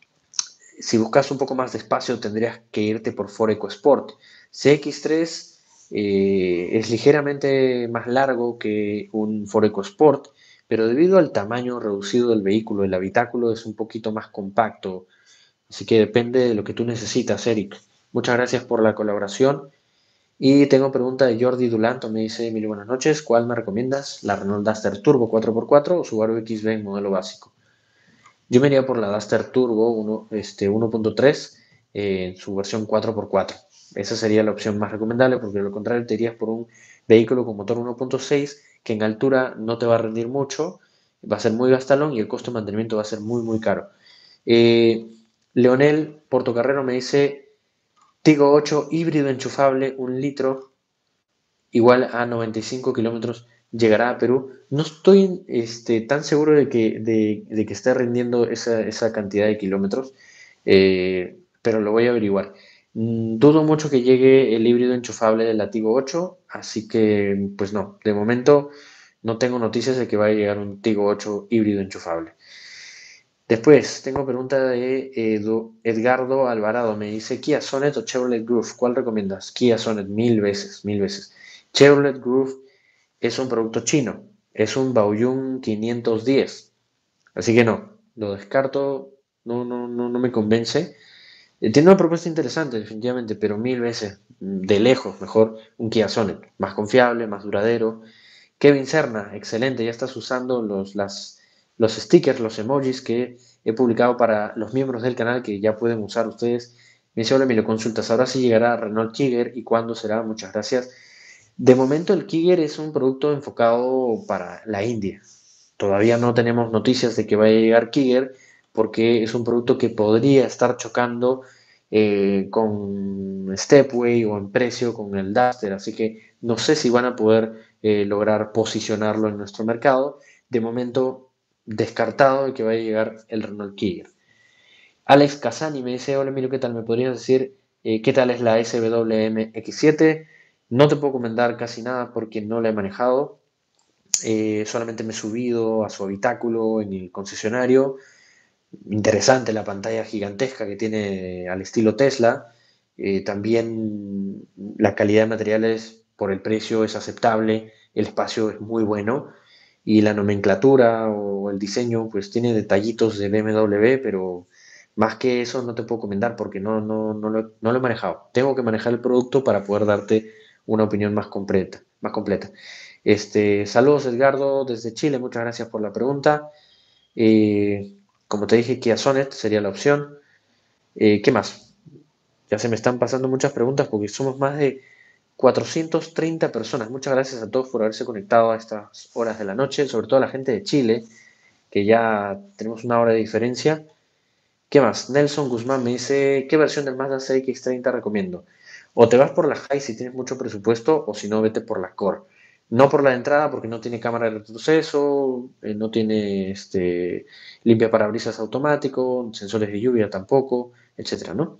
si buscas un poco más de espacio tendrías que irte por Ford EcoSport. C X tres eh, es ligeramente más largo que un Ford EcoSport, pero debido al tamaño reducido del vehículo, el habitáculo es un poquito más compacto, así que depende de lo que tú necesitas, Eric. Muchas gracias por la colaboración. Y tengo pregunta de Jordi Dulanto, me dice, Emilio, buenas noches, ¿cuál me recomiendas? ¿La Renault Duster Turbo cuatro por cuatro o Subaru X B en modelo básico? Yo me iría por la Duster Turbo uno, este, uno punto tres eh, en su versión cuatro por cuatro. Esa sería la opción más recomendable porque de lo contrario te irías por un vehículo con motor uno punto seis que en altura no te va a rendir mucho, va a ser muy gastalón y el costo de mantenimiento va a ser muy muy caro. Eh, Leonel Portocarrero me dice Tigo ocho híbrido enchufable, un litro, igual a noventa y cinco kilómetros, llegará a Perú. No estoy este, tan seguro de que, de, de que esté rindiendo esa, esa, cantidad de kilómetros, eh, pero lo voy a averiguar. Mm, dudo mucho que llegue el híbrido enchufable del Tigo ocho, así que pues no, de momento no tengo noticias de que vaya a llegar un Tigo ocho híbrido enchufable. Después, tengo pregunta de Edu, Edgardo Alvarado. Me dice, Kia Sonet o Chevrolet Groove, ¿cuál recomiendas? Kia Sonet, mil veces, mil veces. Chevrolet Groove es un producto chino, es un Baoyun quinientos diez. Así que no, lo descarto, no, no, no, no me convence. Eh, Tiene una propuesta interesante, definitivamente, pero mil veces, mm, de lejos, mejor un Kia Sonet. Más confiable, más duradero. Kevin Serna, excelente, ya estás usando los, las, los stickers, los emojis que he publicado para los miembros del canal que ya pueden usar ustedes. Me dice, hola, Emilio, consultas, ahora sí llegará Renault Kiger y cuándo será. Muchas gracias. De momento el Kiger es un producto enfocado para la India. Todavía no tenemos noticias de que vaya a llegar Kiger porque es un producto que podría estar chocando eh, con Stepway o en precio con el Duster, así que no sé si van a poder eh, lograr posicionarlo en nuestro mercado. De momento descartado de que vaya a llegar el Renault Kiger. Alex Casani me dice, hola Emilio, ¿qué tal? ¿Me podrías decir eh, qué tal es la S W M X siete? No te puedo comentar casi nada porque no la he manejado. Eh, solamente me he subido a su habitáculo en el concesionario. Interesante la pantalla gigantesca que tiene al estilo Tesla. Eh, también la calidad de materiales por el precio es aceptable, el espacio es muy bueno y la nomenclatura o el diseño pues tiene detallitos de B M W, pero más que eso no te puedo comentar porque no, no, no lo, no lo he manejado. Tengo que manejar el producto para poder darte una opinión más completa, más completa. Este, saludos Edgardo desde Chile, muchas gracias por la pregunta. Eh, Como te dije, Kia Sonet sería la opción. Eh, ¿qué más? Ya se me están pasando muchas preguntas porque somos más de cuatrocientas treinta personas. Muchas gracias a todos por haberse conectado a estas horas de la noche, sobre todo a la gente de Chile, que ya tenemos una hora de diferencia. ¿Qué más? Nelson Guzmán me dice, ¿qué versión del Mazda C X treinta recomiendo? O te vas por la High si tienes mucho presupuesto, o si no, vete por la Core. No por la de entrada, porque no tiene cámara de retroceso, eh, no tiene este, limpia parabrisas automático, sensores de lluvia tampoco, etcétera, ¿no?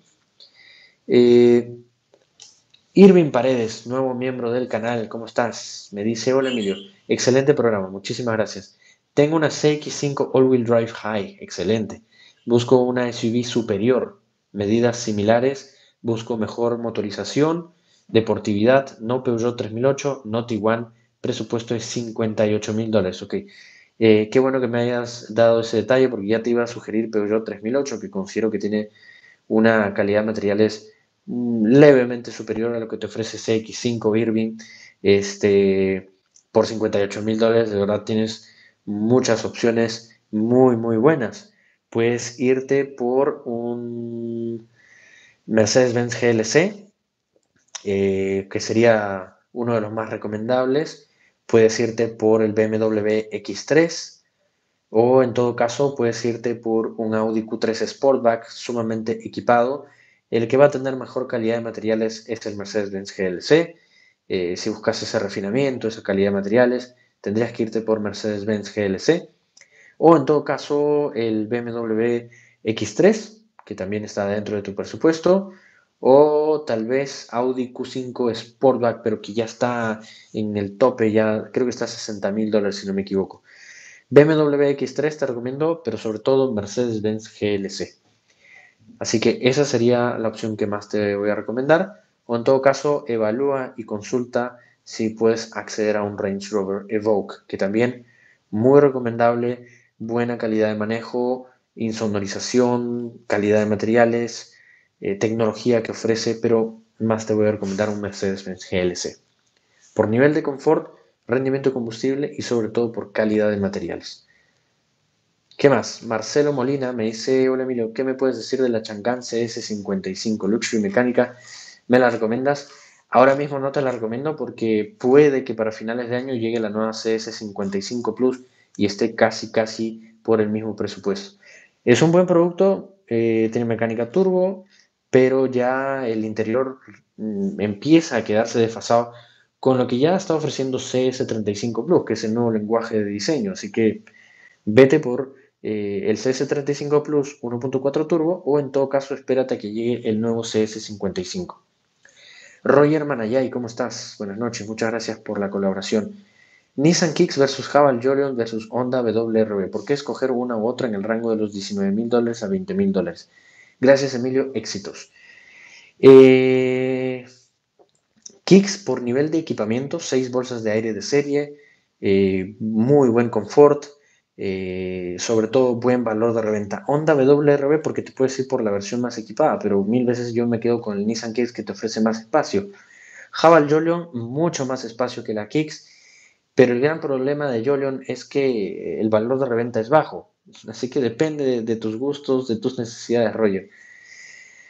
Eh, Irving Paredes, nuevo miembro del canal, ¿cómo estás? Me dice, hola Emilio, excelente programa, muchísimas gracias. Tengo una C X cinco All-Wheel Drive High, excelente. Busco una S U V superior, medidas similares, busco mejor motorización, deportividad, no Peugeot tres mil ocho, no Tiguan, presupuesto es cincuenta y ocho mil dólares, ok. Eh, qué bueno que me hayas dado ese detalle porque ya te iba a sugerir Peugeot tres mil ocho, que considero que tiene una calidad de materiales mm, levemente superior a lo que te ofrece C X cinco Irving. Este, por cincuenta y ocho mil dólares, de verdad tienes muchas opciones muy, muy buenas. Puedes irte por un Mercedes-Benz G L C, eh, que sería uno de los más recomendables. Puedes irte por el B M W X tres o en todo caso puedes irte por un Audi Q tres Sportback sumamente equipado. El que va a tener mejor calidad de materiales es el Mercedes-Benz G L C. Eh, si buscas ese refinamiento, esa calidad de materiales, tendrías que irte por Mercedes-Benz G L C. O en todo caso el B M W X tres, que también está dentro de tu presupuesto. O tal vez Audi Q cinco Sportback, pero que ya está en el tope, ya creo que está a sesenta mil dólares si no me equivoco. B M W X tres te recomiendo, pero sobre todo Mercedes-Benz G L C. Así que esa sería la opción que más te voy a recomendar. O en todo caso, evalúa y consulta si puedes acceder a un Range Rover Evoque, que también muy recomendable, buena calidad de manejo, insonorización, calidad de materiales, eh, tecnología que ofrece, pero más te voy a recomendar un Mercedes-Benz G L C. Por nivel de confort, rendimiento de combustible y sobre todo por calidad de materiales. ¿Qué más? Marcelo Molina me dice, hola Emilio, ¿qué me puedes decir de la Chang'an C S cincuenta y cinco Luxury Mecánica? ¿Me la recomiendas? Ahora mismo no te la recomiendo porque puede que para finales de año llegue la nueva C S cincuenta y cinco Plus y esté casi, casi por el mismo presupuesto. Es un buen producto, eh, tiene mecánica turbo, pero ya el interior mm, empieza a quedarse desfasado con lo que ya está ofreciendo C S treinta y cinco Plus, que es el nuevo lenguaje de diseño. Así que vete por eh, el C S treinta y cinco Plus uno punto cuatro Turbo o en todo caso espérate a que llegue el nuevo C S cincuenta y cinco. Roger Manayay, ¿cómo estás? Buenas noches, muchas gracias por la colaboración. Nissan Kicks versus Haval Jolion versus Honda W R B. ¿Por qué escoger una u otra en el rango de los diecinueve mil dólares a veinte mil dólares? Gracias, Emilio. Éxitos. Eh, Kicks por nivel de equipamiento, seis bolsas de aire de serie, eh, muy buen confort, eh, sobre todo buen valor de reventa. Honda W R B porque te puedes ir por la versión más equipada, pero mil veces yo me quedo con el Nissan Kicks que te ofrece más espacio. Haval Jolion, mucho más espacio que la Kicks, pero el gran problema de Jolion es que el valor de reventa es bajo, así que depende de, de tus gustos, de tus necesidades, Roger.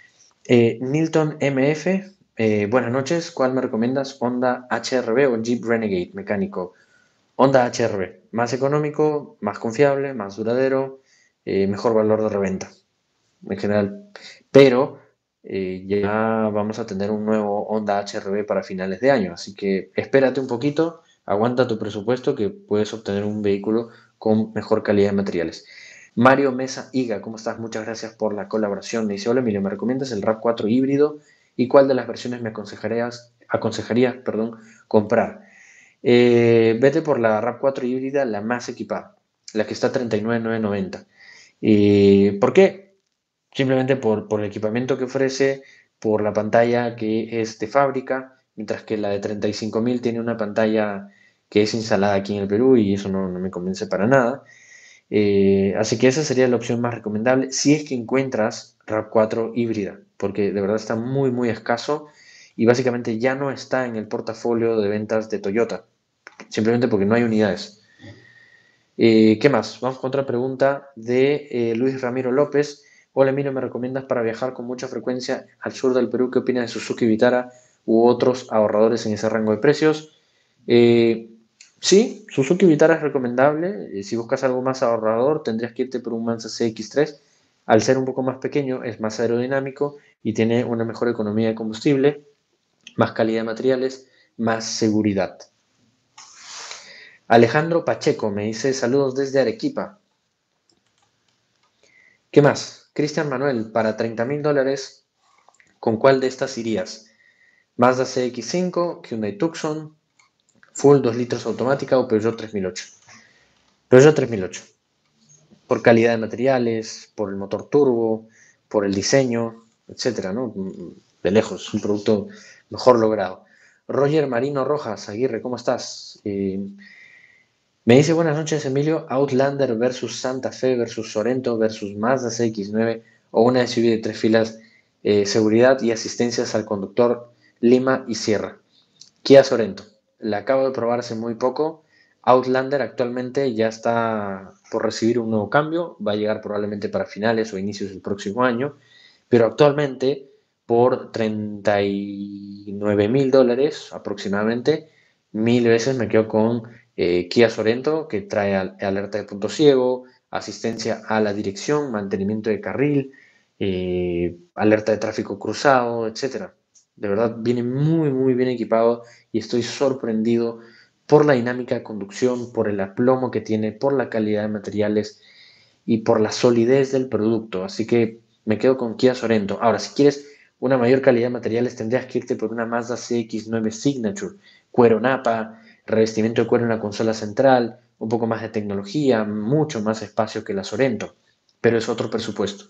Eh, Nilton M F, eh, buenas noches, ¿cuál me recomiendas? ¿Honda H R V o Jeep Renegade mecánico? Honda H R V, más económico, más confiable, más duradero, eh, mejor valor de reventa en general. Pero eh, ya vamos a tener un nuevo Honda H R V para finales de año, así que espérate un poquito, aguanta tu presupuesto que puedes obtener un vehículo con mejor calidad de materiales. Mario Mesa Iga, ¿cómo estás? Muchas gracias por la colaboración. Me dice, hola Emilio, ¿me recomiendas el RAV cuatro híbrido? ¿Y cuál de las versiones me aconsejarías, aconsejarías, perdón, comprar? Eh, vete por la RAV cuatro híbrida, la más equipada, la que está a treinta y nueve mil novecientos noventa. Eh, ¿por qué? Simplemente por, por el equipamiento que ofrece, por la pantalla que es de fábrica, mientras que la de treinta y cinco mil tiene una pantalla que es instalada aquí en el Perú y eso no, no me convence para nada. Eh, así que esa sería la opción más recomendable si es que encuentras RAV cuatro híbrida, porque de verdad está muy, muy escaso y básicamente ya no está en el portafolio de ventas de Toyota, simplemente porque no hay unidades. Eh, ¿qué más? Vamos con otra pregunta de eh, Luis Ramiro López. Hola, Emilio, ¿me recomiendas para viajar con mucha frecuencia al sur del Perú? ¿Qué opinas de Suzuki Vitara u otros ahorradores en ese rango de precios? Eh, sí, Suzuki Vitara es recomendable. Eh, si buscas algo más ahorrador, tendrías que irte por un Manza C X tres. Al ser un poco más pequeño, es más aerodinámico y tiene una mejor economía de combustible, más calidad de materiales, más seguridad. Alejandro Pacheco me dice saludos desde Arequipa. ¿Qué más? Cristian Manuel, para treinta mil dólares, ¿con cuál de estas irías? Mazda C X cinco, Hyundai Tucson, Full dos litros automática o Peugeot tres mil ocho. Peugeot tres mil ocho, por calidad de materiales, por el motor turbo, por el diseño, etcétera, ¿no? De lejos, un producto mejor logrado. Roger Marino Rojas, Aguirre, ¿cómo estás? Eh, me dice buenas noches, Emilio. Outlander versus Santa Fe versus Sorento versus Mazda C X nueve o una S U V de tres filas, eh, seguridad y asistencias al conductor Lima y Sierra. Kia Sorento. La acabo de probar hace muy poco. Outlander actualmente ya está por recibir un nuevo cambio. Va a llegar probablemente para finales o inicios del próximo año. Pero actualmente, por treinta y nueve mil dólares aproximadamente, mil veces me quedo con eh, Kia Sorento, que trae al- alerta de punto ciego, asistencia a la dirección, mantenimiento de carril, eh, alerta de tráfico cruzado, etcétera. De verdad, viene muy, muy bien equipado y estoy sorprendido por la dinámica de conducción, por el aplomo que tiene, por la calidad de materiales y por la solidez del producto. Así que me quedo con Kia Sorento. Ahora, si quieres una mayor calidad de materiales, tendrías que irte por una Mazda C X nueve Signature, cuero napa, revestimiento de cuero en la consola central, un poco más de tecnología, mucho más espacio que la Sorento, pero es otro presupuesto.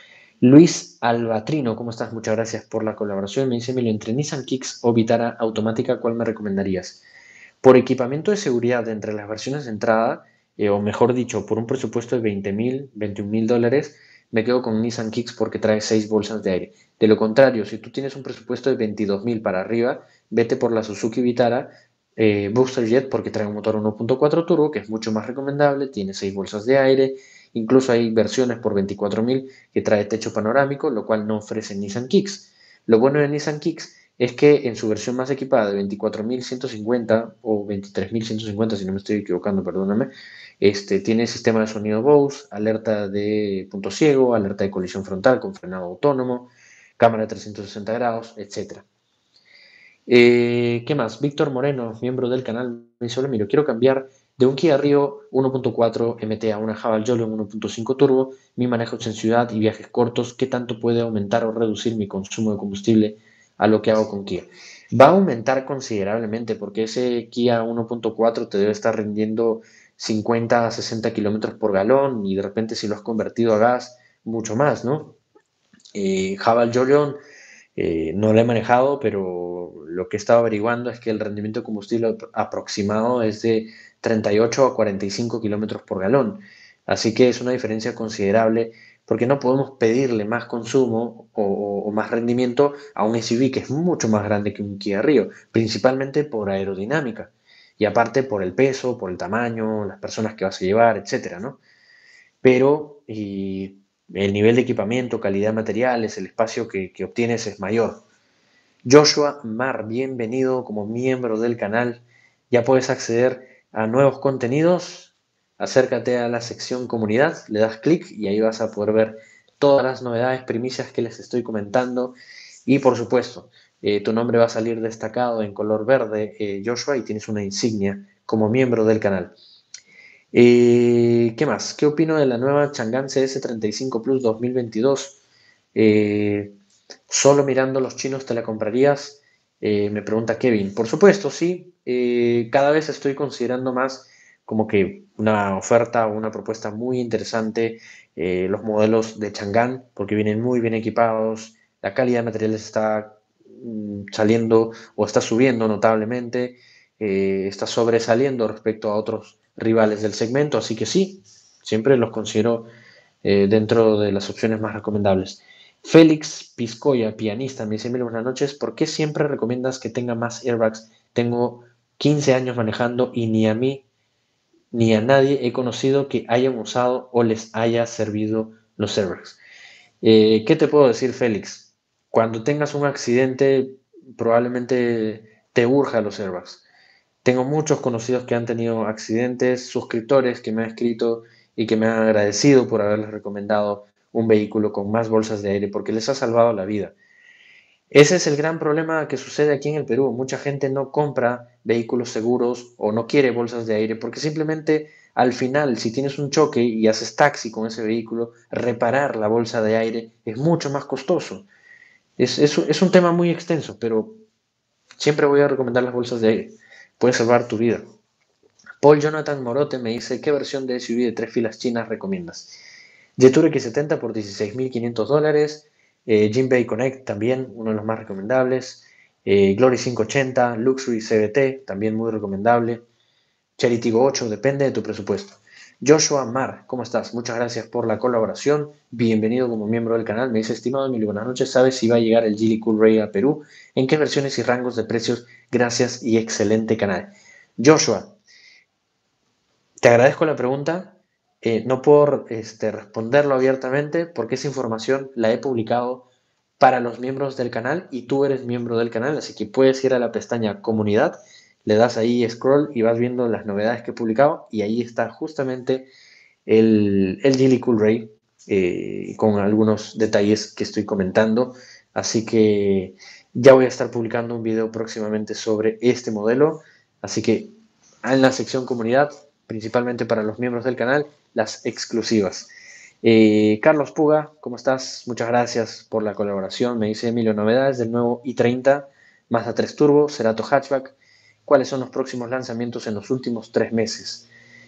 Luis Albatrino, ¿cómo estás? Muchas gracias por la colaboración. Me dice, Emilio, entre Nissan Kicks o Vitara automática, ¿cuál me recomendarías? Por equipamiento de seguridad entre las versiones de entrada, eh, o mejor dicho, por un presupuesto de veinte mil, veintiún mil dólares, me quedo con Nissan Kicks porque trae seis bolsas de aire. De lo contrario, si tú tienes un presupuesto de veintidós mil para arriba, vete por la Suzuki Vitara eh, Booster Jet porque trae un motor uno punto cuatro turbo que es mucho más recomendable, tiene seis bolsas de aire, incluso hay versiones por veinticuatro mil que trae techo panorámico, lo cual no ofrece Nissan Kicks. Lo bueno de Nissan Kicks es que en su versión más equipada de veinticuatro mil ciento cincuenta o veintitrés mil ciento cincuenta, si no me estoy equivocando, perdóname, este, tiene sistema de sonido Bose, alerta de punto ciego, alerta de colisión frontal con frenado autónomo, cámara de trescientos sesenta grados, etcétera. Eh, ¿qué más? Víctor Moreno, miembro del canal, me dice, hola, miro, quiero cambiar de un Kia Rio uno punto cuatro M T a una Haval Jolion uno punto cinco Turbo, mi manejo en ciudad y viajes cortos, ¿qué tanto puede aumentar o reducir mi consumo de combustible a lo que hago con Kia? Va a aumentar considerablemente porque ese Kia uno punto cuatro te debe estar rindiendo cincuenta a sesenta kilómetros por galón y de repente si lo has convertido a gas, mucho más, ¿no? Eh, Haval Jolion eh, no lo he manejado, pero lo que he estado averiguando es que el rendimiento de combustible aproximado es de treinta y ocho a cuarenta y cinco kilómetros por galón. Así que es una diferencia considerable porque no podemos pedirle más consumo o, o- o más rendimiento a un S U V que es mucho más grande que un Kia Rio, principalmente por aerodinámica y aparte por el peso, por el tamaño, las personas que vas a llevar, etcétera, ¿no? Pero y el nivel de equipamiento, calidad de materiales, el espacio que, que obtienes es mayor. Joshua Mar, bienvenido como miembro del canal. Ya puedes acceder a nuevos contenidos. Acércate a la sección comunidad, le das clic y ahí vas a poder ver todas las novedades, primicias que les estoy comentando. Y por supuesto, eh, tu nombre va a salir destacado en color verde, eh, Joshua, y tienes una insignia como miembro del canal. Eh, ¿Qué más? ¿Qué opino de la nueva Chang'an C S treinta y cinco Plus dos mil veintidós? Eh, ¿Solo mirando los chinos te la comprarías? Eh, me pregunta Kevin. Por supuesto, sí. Eh, cada vez estoy considerando más como que una oferta o una propuesta muy interesante eh, los modelos de Chang'an porque vienen muy bien equipados, la calidad de materiales está mm, saliendo o está subiendo notablemente, eh, está sobresaliendo respecto a otros rivales del segmento, así que sí, siempre los considero eh, dentro de las opciones más recomendables. Félix Piscoya, pianista, me dice: mil buenas noches, ¿por qué siempre recomiendas que tenga más airbags? Tengo quince años manejando y ni a mí ni a nadie he conocido que hayan usado o les haya servido los airbags. Eh, ¿Qué te puedo decir, Félix? Cuando tengas un accidente, probablemente te urja los airbags. Tengo muchos conocidos que han tenido accidentes, suscriptores que me han escrito y que me han agradecido por haberles recomendado un vehículo con más bolsas de aire porque les ha salvado la vida. Ese es el gran problema que sucede aquí en el Perú. Mucha gente no compra vehículos seguros o no quiere bolsas de aire porque simplemente al final, si tienes un choque y haces taxi con ese vehículo, reparar la bolsa de aire es mucho más costoso. Es, es, es un tema muy extenso, pero siempre voy a recomendar las bolsas de aire. Puede salvar tu vida. Paul Jonathan Morote me dice: ¿qué versión de S U V de tres filas chinas recomiendas? Jetour X setenta por dieciséis mil quinientos dólares, eh, Jinbei Connect también, uno de los más recomendables, eh, Glory quinientos ochenta, Luxury C V T, también muy recomendable, Chery Tiggo ocho, depende de tu presupuesto. Joshua Mar, ¿cómo estás? Muchas gracias por la colaboración, bienvenido como miembro del canal. Me dice: estimado Emilio, buenas noches, ¿sabes si va a llegar el Geely Cool Ray a Perú? ¿En qué versiones y rangos de precios? Gracias y excelente canal. Joshua, te agradezco la pregunta, eh, no por este, responderlo abiertamente, porque esa información la he publicado para los miembros del canal y tú eres miembro del canal, así que puedes ir a la pestaña comunidad, le das ahí scroll y vas viendo las novedades que he publicado y ahí está justamente el, el Geely Cool Ray eh, con algunos detalles que estoy comentando, así que ya voy a estar publicando un video próximamente sobre este modelo, así que en la sección comunidad, principalmente para los miembros del canal, las exclusivas. Eh, Carlos Puga, ¿cómo estás? Muchas gracias por la colaboración. Me dice: Emilio, novedades del nuevo i treinta, Mazda tres Turbo, Cerato Hatchback. ¿Cuáles son los próximos lanzamientos en los últimos tres meses?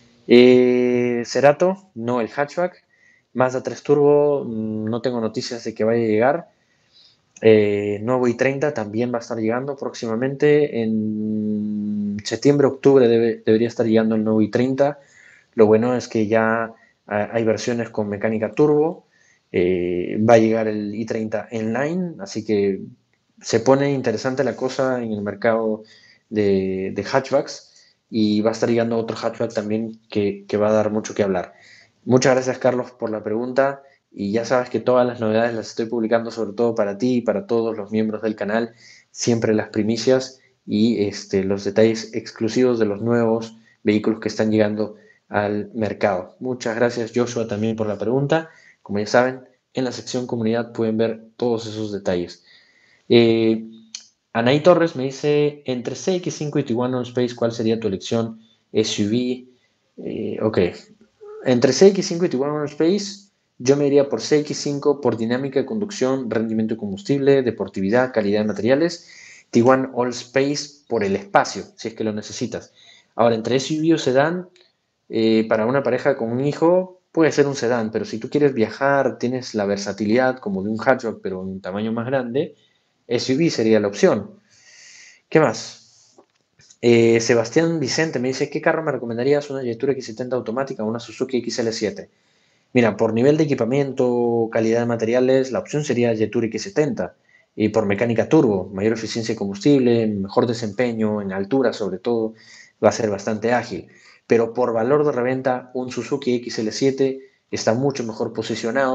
Eh, Cerato, no el hatchback. Mazda tres Turbo, mm, no tengo noticias de que vaya a llegar. Eh, nuevo i treinta también va a estar llegando próximamente. En septiembre, octubre debe, debería estar llegando el nuevo i treinta. Lo bueno es que ya ah, hay versiones con mecánica turbo. Eh, va a llegar el i treinta N-Line, así que se pone interesante la cosa en el mercado de, de hatchbacks y va a estar llegando otro hatchback también que, que va a dar mucho que hablar. Muchas gracias, Carlos, por la pregunta. Y ya sabes que todas las novedades las estoy publicando sobre todo para ti y para todos los miembros del canal, siempre las primicias y este, los detalles exclusivos de los nuevos vehículos que están llegando al mercado. Muchas gracias, Joshua, también por la pregunta. Como ya saben, en la sección comunidad pueden ver todos esos detalles. Eh, Anaí Torres me dice: entre C X cinco y Tiguan On-Space, ¿cuál sería tu elección? S U V. Eh, ok. Entre C X cinco y Tiguan On-Space, yo me iría por C X cinco por dinámica de conducción, rendimiento de combustible, deportividad, calidad de materiales. Tiguan All-Space por el espacio, si es que lo necesitas. Ahora, entre S U V o sedán, eh, para una pareja con un hijo, puede ser un sedán, pero si tú quieres viajar, tienes la versatilidad como de un hatchback, pero en un tamaño más grande, S U V sería la opción. ¿Qué más? Eh, Sebastián Vicente me dice: ¿qué carro me recomendarías? ¿Una Jetour X setenta automática o una Suzuki X L siete? Mira, por nivel de equipamiento, calidad de materiales, la opción sería Jetour X setenta. Y por mecánica turbo, mayor eficiencia de combustible, mejor desempeño, en altura sobre todo, va a ser bastante ágil. Pero por valor de reventa, un Suzuki X L siete está mucho mejor posicionado,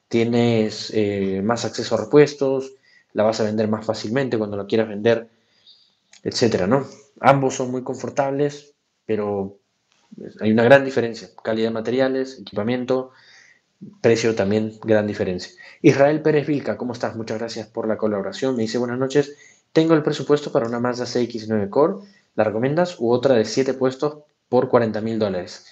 tienes eh, más acceso a repuestos, la vas a vender más fácilmente cuando la quieras vender, etcétera, ¿no? Ambos son muy confortables, pero hay una gran diferencia. Calidad de materiales, equipamiento, precio también, gran diferencia. Israel Pérez Vilca, ¿cómo estás? Muchas gracias por la colaboración. Me dice buenas noches. Tengo el presupuesto para una Mazda C X nueve Core. ¿La recomiendas? U otra de siete puestos por cuarenta mil dólares.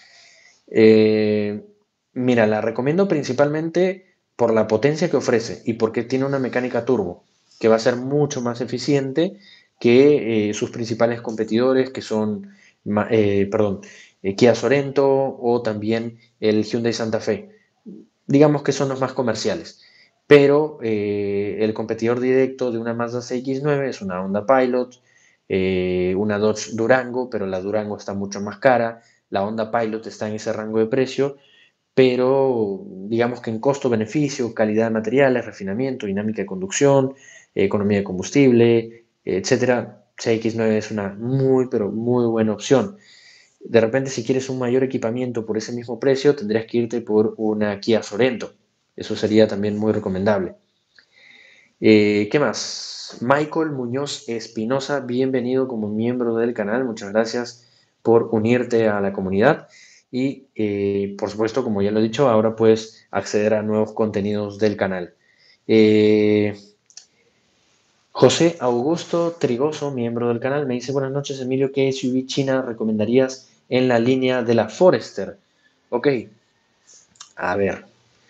Eh, Mira, la recomiendo principalmente por la potencia que ofrece y porque tiene una mecánica turbo que va a ser mucho más eficiente que eh, sus principales competidores, que son, eh, perdón, eh, Kia Sorento o también el Hyundai Santa Fe. Digamos que son los más comerciales. Pero eh, el competidor directo de una Mazda C X nueve es una Honda Pilot, eh, una Dodge Durango, pero la Durango está mucho más cara. La Honda Pilot está en ese rango de precio, pero digamos que en costo-beneficio, calidad de materiales, refinamiento, dinámica de conducción, eh, economía de combustible, etcétera, C X nueve es una muy, pero muy buena opción. De repente, si quieres un mayor equipamiento por ese mismo precio, tendrías que irte por una Kia Sorento. Eso sería también muy recomendable. Eh, ¿qué más? Michael Muñoz Espinosa, bienvenido como miembro del canal. Muchas gracias por unirte a la comunidad. Y eh, por supuesto, como ya lo he dicho, ahora puedes acceder a nuevos contenidos del canal. Eh, José Augusto Trigoso, miembro del canal, me dice buenas noches, Emilio, ¿qué S U V china recomendarías en la línea de la Forester? Ok, a ver.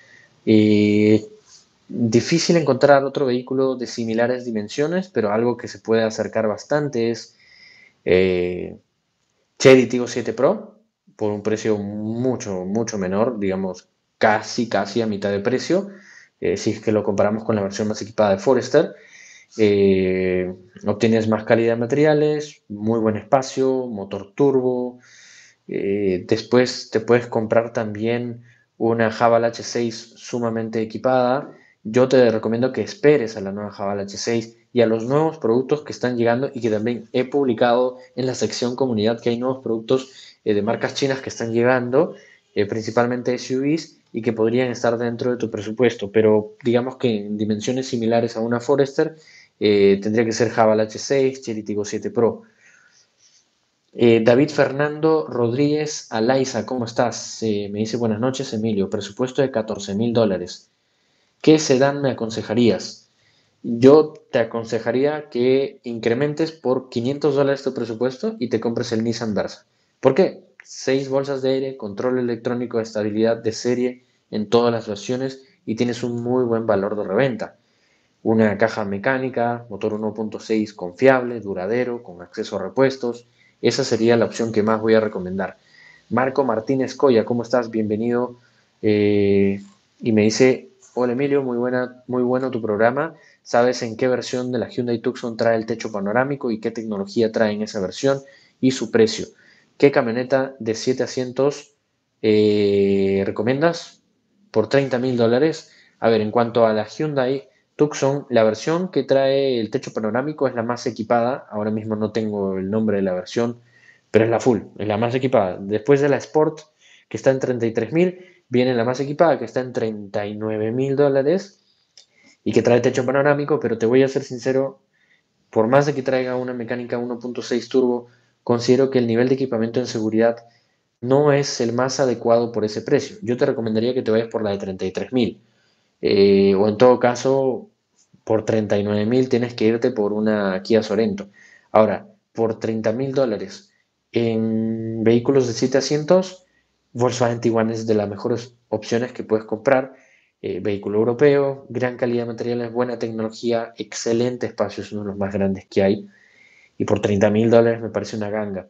eh, Difícil encontrar otro vehículo de similares dimensiones, pero algo que se puede acercar bastante es eh, Chery Tiggo siete Pro, por un precio mucho, mucho menor, digamos casi, casi a mitad de precio, eh, si es que lo comparamos con la versión más equipada de Forester. Eh, Obtienes más calidad de materiales, muy buen espacio, motor turbo. Eh, después te puedes comprar también una Haval H seis sumamente equipada. Yo te recomiendo que esperes a la nueva Haval H seis y a los nuevos productos que están llegando y que también he publicado en la sección comunidad que hay nuevos productos eh, de marcas chinas que están llegando, eh, principalmente S U Vs y que podrían estar dentro de tu presupuesto, pero digamos que en dimensiones similares a una Forester eh, tendría que ser Haval H seis, Chery Tiggo siete Pro. Eh, David Fernando Rodríguez Alaiza, ¿cómo estás? Eh, me dice buenas noches, Emilio. Presupuesto de catorce mil dólares. ¿Qué sedán me aconsejarías? Yo te aconsejaría que incrementes por quinientos dólares tu presupuesto y te compres el Nissan Versa. ¿Por qué? Seis bolsas de aire, control electrónico de estabilidad de serie en todas las versiones y tienes un muy buen valor de reventa. Una caja mecánica, motor uno punto seis confiable, duradero, con acceso a repuestos. Esa sería la opción que más voy a recomendar. Marco Martínez Coya, ¿cómo estás? Bienvenido. Eh, y me dice, hola Emilio, muy, buena, muy bueno tu programa. ¿Sabes en qué versión de la Hyundai Tucson trae el techo panorámico y qué tecnología trae en esa versión y su precio? ¿Qué camioneta de siete asientos eh, recomiendas por treinta mil dólares? A ver, en cuanto a la Hyundai Tucson, la versión que trae el techo panorámico es la más equipada. Ahora mismo no tengo el nombre de la versión, pero es la full, es la más equipada. Después de la Sport, que está en treinta y tres mil, viene la más equipada, que está en treinta y nueve mil dólares y que trae techo panorámico, pero te voy a ser sincero, por más de que traiga una mecánica uno punto seis turbo, considero que el nivel de equipamiento en seguridad no es el más adecuado por ese precio. Yo te recomendaría que te vayas por la de treinta y tres mil. Eh, o en todo caso, por treinta y nueve mil tienes que irte por una Kia Sorento. Ahora, por treinta mil dólares en vehículos de siete asientos, Volkswagen Tiguan es de las mejores opciones que puedes comprar. Eh, vehículo europeo, gran calidad de materiales, buena tecnología, excelente espacio, es uno de los más grandes que hay. Y por treinta mil dólares me parece una ganga.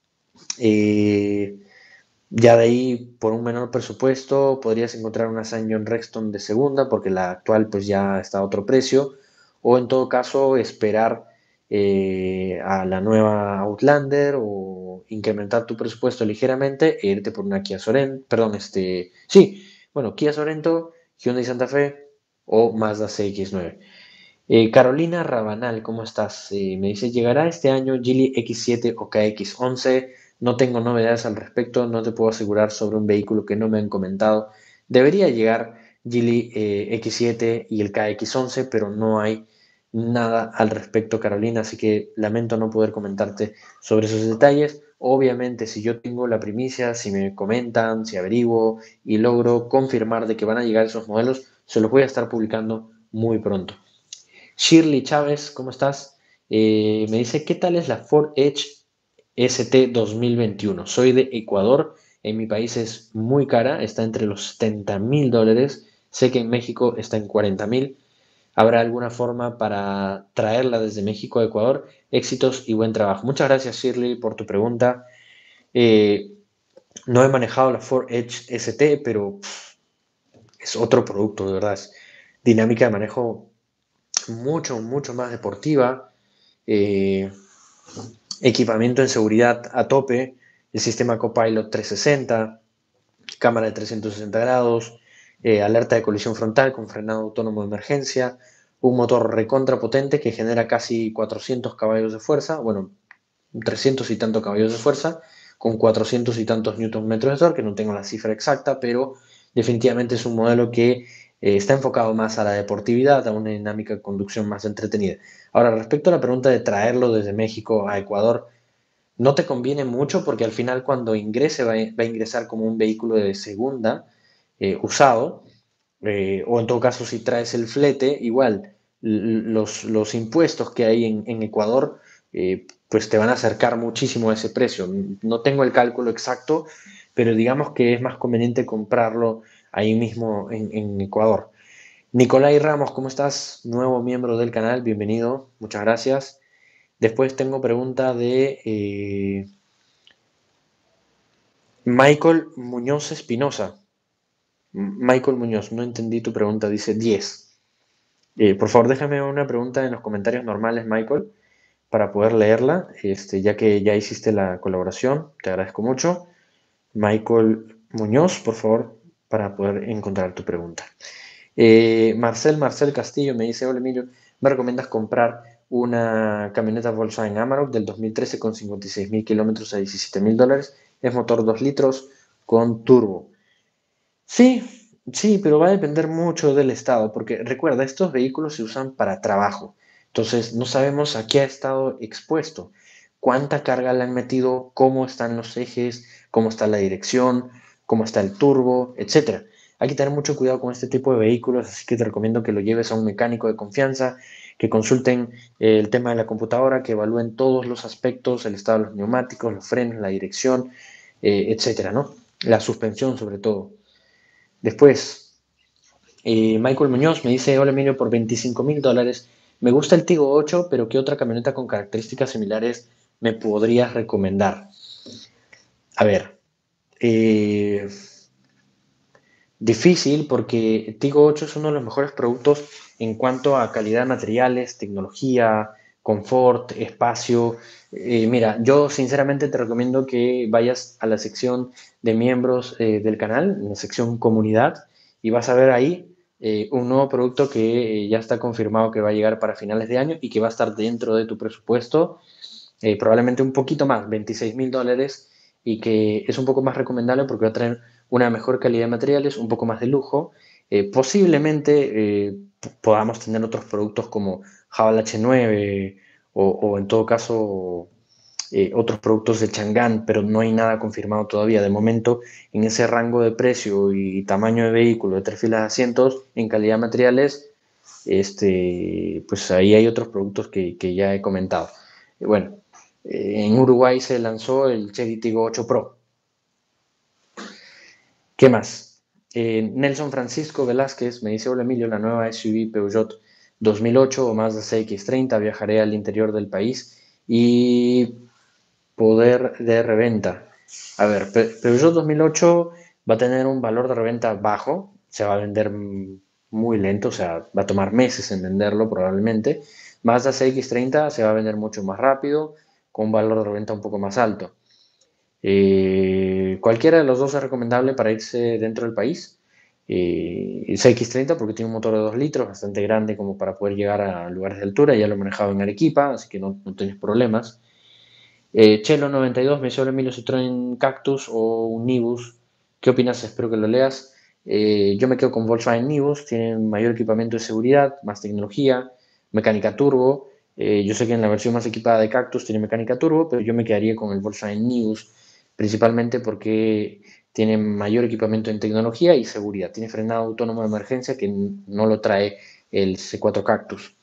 Eh, ya de ahí, por un menor presupuesto, podrías encontrar una San John Rexton de segunda, porque la actual pues ya está a otro precio, o en todo caso esperar eh, a la nueva Outlander o incrementar tu presupuesto ligeramente e irte por una Kia Sorento, perdón, este, sí, bueno, Kia Sorento, Hyundai Santa Fe o Mazda C X nueve. Eh, Carolina Rabanal, ¿cómo estás? Eh, me dice, ¿llegará este año Geely X siete o K X once? No tengo novedades al respecto, no te puedo asegurar sobre un vehículo que no me han comentado. Debería llegar, Geely eh, X siete y el K X once, pero no hay nada al respecto, Carolina, así que lamento no poder comentarte sobre esos detalles. Obviamente, si yo tengo la primicia, si me comentan, si averiguo y logro confirmar de que van a llegar esos modelos, se los voy a estar publicando muy pronto. Shirley Chávez, ¿cómo estás? Eh, me dice, ¿qué tal es la Ford Edge S T dos mil veintiuno? Soy de Ecuador, en mi país es muy cara, está entre los setenta mil dólares, sé que en México está en cuarenta mil. ¿Habrá alguna forma para traerla desde México a Ecuador? Éxitos y buen trabajo. Muchas gracias, Shirley, por tu pregunta. Eh, no he manejado la Ford Edge S T, pero pff, es otro producto, de verdad. Es dinámica de manejo mucho, mucho más deportiva. Eh, Equipamiento en seguridad a tope, el sistema Copilot trescientos sesenta, cámara de trescientos sesenta grados, eh, alerta de colisión frontal con frenado autónomo de emergencia, un motor recontra potente que genera casi cuatrocientos caballos de fuerza, bueno, trescientos y tantos caballos de fuerza, con cuatrocientos y tantos newton metros de torque, no tengo la cifra exacta, pero definitivamente es un modelo que eh, está enfocado más a la deportividad, a una dinámica de conducción más entretenida. Ahora, respecto a la pregunta de traerlo desde México a Ecuador, no te conviene mucho porque al final cuando ingrese va a, va a ingresar como un vehículo de segunda eh, usado, eh, o en todo caso si traes el flete, igual los, los impuestos que hay en, en Ecuador eh, pues te van a acercar muchísimo a ese precio. No tengo el cálculo exacto, pero digamos que es más conveniente comprarlo ahí mismo en, en Ecuador. Nicolai Ramos, ¿cómo estás? Nuevo miembro del canal, bienvenido, muchas gracias. Después tengo pregunta de eh, Michael Muñoz Espinosa. Michael Muñoz, no entendí tu pregunta, dice diez. Eh, por favor, déjame una pregunta en los comentarios normales, Michael, para poder leerla, este, ya que ya hiciste la colaboración, te agradezco mucho. Michael Muñoz, por favor, para poder encontrar tu pregunta. Eh, Marcel, Marcel Castillo me dice, hola Emilio, ¿me recomiendas comprar una camioneta Volkswagen Amarok del dos mil trece con cincuenta y seis mil kilómetros a diecisiete mil dólares? Es motor dos litros con turbo. Sí, sí, pero va a depender mucho del estado, porque recuerda, estos vehículos se usan para trabajo, entonces no sabemos a qué ha estado expuesto, cuánta carga le han metido, cómo están los ejes, cómo está la dirección, cómo está el turbo, etcétera. Hay que tener mucho cuidado con este tipo de vehículos, así que te recomiendo que lo lleves a un mecánico de confianza, que consulten eh, el tema de la computadora, que evalúen todos los aspectos, el estado de los neumáticos, los frenos, la dirección, eh, etcétera, ¿no? La suspensión sobre todo. Después, eh, Michael Muñoz me dice, hola Emilio, por veinticinco mil dólares, me gusta el Tigo ocho, pero ¿qué otra camioneta con características similares me podrías recomendar? A ver, eh, difícil porque Tigo ocho es uno de los mejores productos en cuanto a calidad de materiales, tecnología, confort, espacio. Eh, mira, yo sinceramente te recomiendo que vayas a la sección de miembros eh, del canal, en la sección comunidad, y vas a ver ahí eh, un nuevo producto que eh, ya está confirmado que va a llegar para finales de año y que va a estar dentro de tu presupuesto, eh, probablemente un poquito más, veintiséis mil dólares, y que es un poco más recomendable porque va a traer una mejor calidad de materiales, un poco más de lujo. Eh, posiblemente eh, podamos tener otros productos como Haval H nueve o, o en todo caso eh, otros productos de Chang'an, pero no hay nada confirmado todavía. De momento, en ese rango de precio y tamaño de vehículo de tres filas de asientos, en calidad de materiales, este, pues ahí hay otros productos que, que ya he comentado. Bueno, eh, en Uruguay se lanzó el Chevy Tigo ocho Pro. ¿Qué más? Eh, Nelson Francisco Velázquez me dice, hola Emilio, la nueva S U V Peugeot dos mil ocho o Mazda C X treinta, viajaré al interior del país y poder de reventa. A ver, Pe Peugeot dos mil ocho va a tener un valor de reventa bajo, se va a vender muy lento, o sea, va a tomar meses en venderlo probablemente. Mazda C X treinta se va a vender mucho más rápido, con un valor de reventa un poco más alto. Eh, cualquiera de los dos es recomendable para irse dentro del país. Eh, el C X treinta porque tiene un motor de dos litros, bastante grande como para poder llegar a lugares de altura, ya lo he manejado en Arequipa, así que no, no tienes problemas. Eh, Chelo noventa y dos me dice, hola Emilio, Citroën Cactus o un Nibus. ¿Qué opinas? Espero que lo leas. Eh, yo me quedo con Volkswagen Nivus, tienen mayor equipamiento de seguridad, más tecnología, mecánica turbo. Eh, yo sé que en la versión más equipada de Cactus tiene mecánica turbo, pero yo me quedaría con el Volkswagen Nivus, principalmente porque tiene mayor equipamiento en tecnología y seguridad. Tiene frenado autónomo de emergencia que no lo trae el C cuatro Cactus.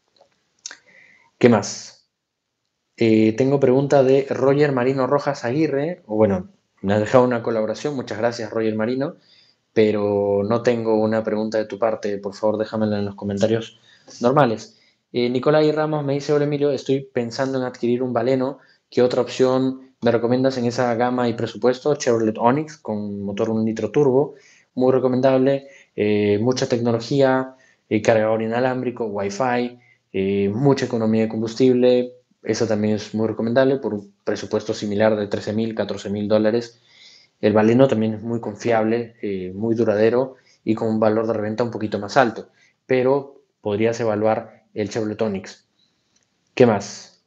¿Qué más? Eh, tengo pregunta de Roger Marino Rojas Aguirre, o bueno, me has dejado una colaboración, muchas gracias Roger Marino, pero no tengo una pregunta de tu parte, por favor déjamela en los comentarios normales. Eh, Nicolai Ramos me dice, hola Emilio, estoy pensando en adquirir un Baleno, ¿qué otra opción me recomiendas en esa gama y presupuesto? Chevrolet Onix con motor un litro turbo, muy recomendable, eh, mucha tecnología, eh, cargador inalámbrico, Wi-Fi, eh, mucha economía de combustible, eso también es muy recomendable por un presupuesto similar de trece mil, catorce mil dólares. El Baleno también es muy confiable, eh, muy duradero y con un valor de reventa un poquito más alto, pero podrías evaluar el Chevrolet Onix. ¿Qué más?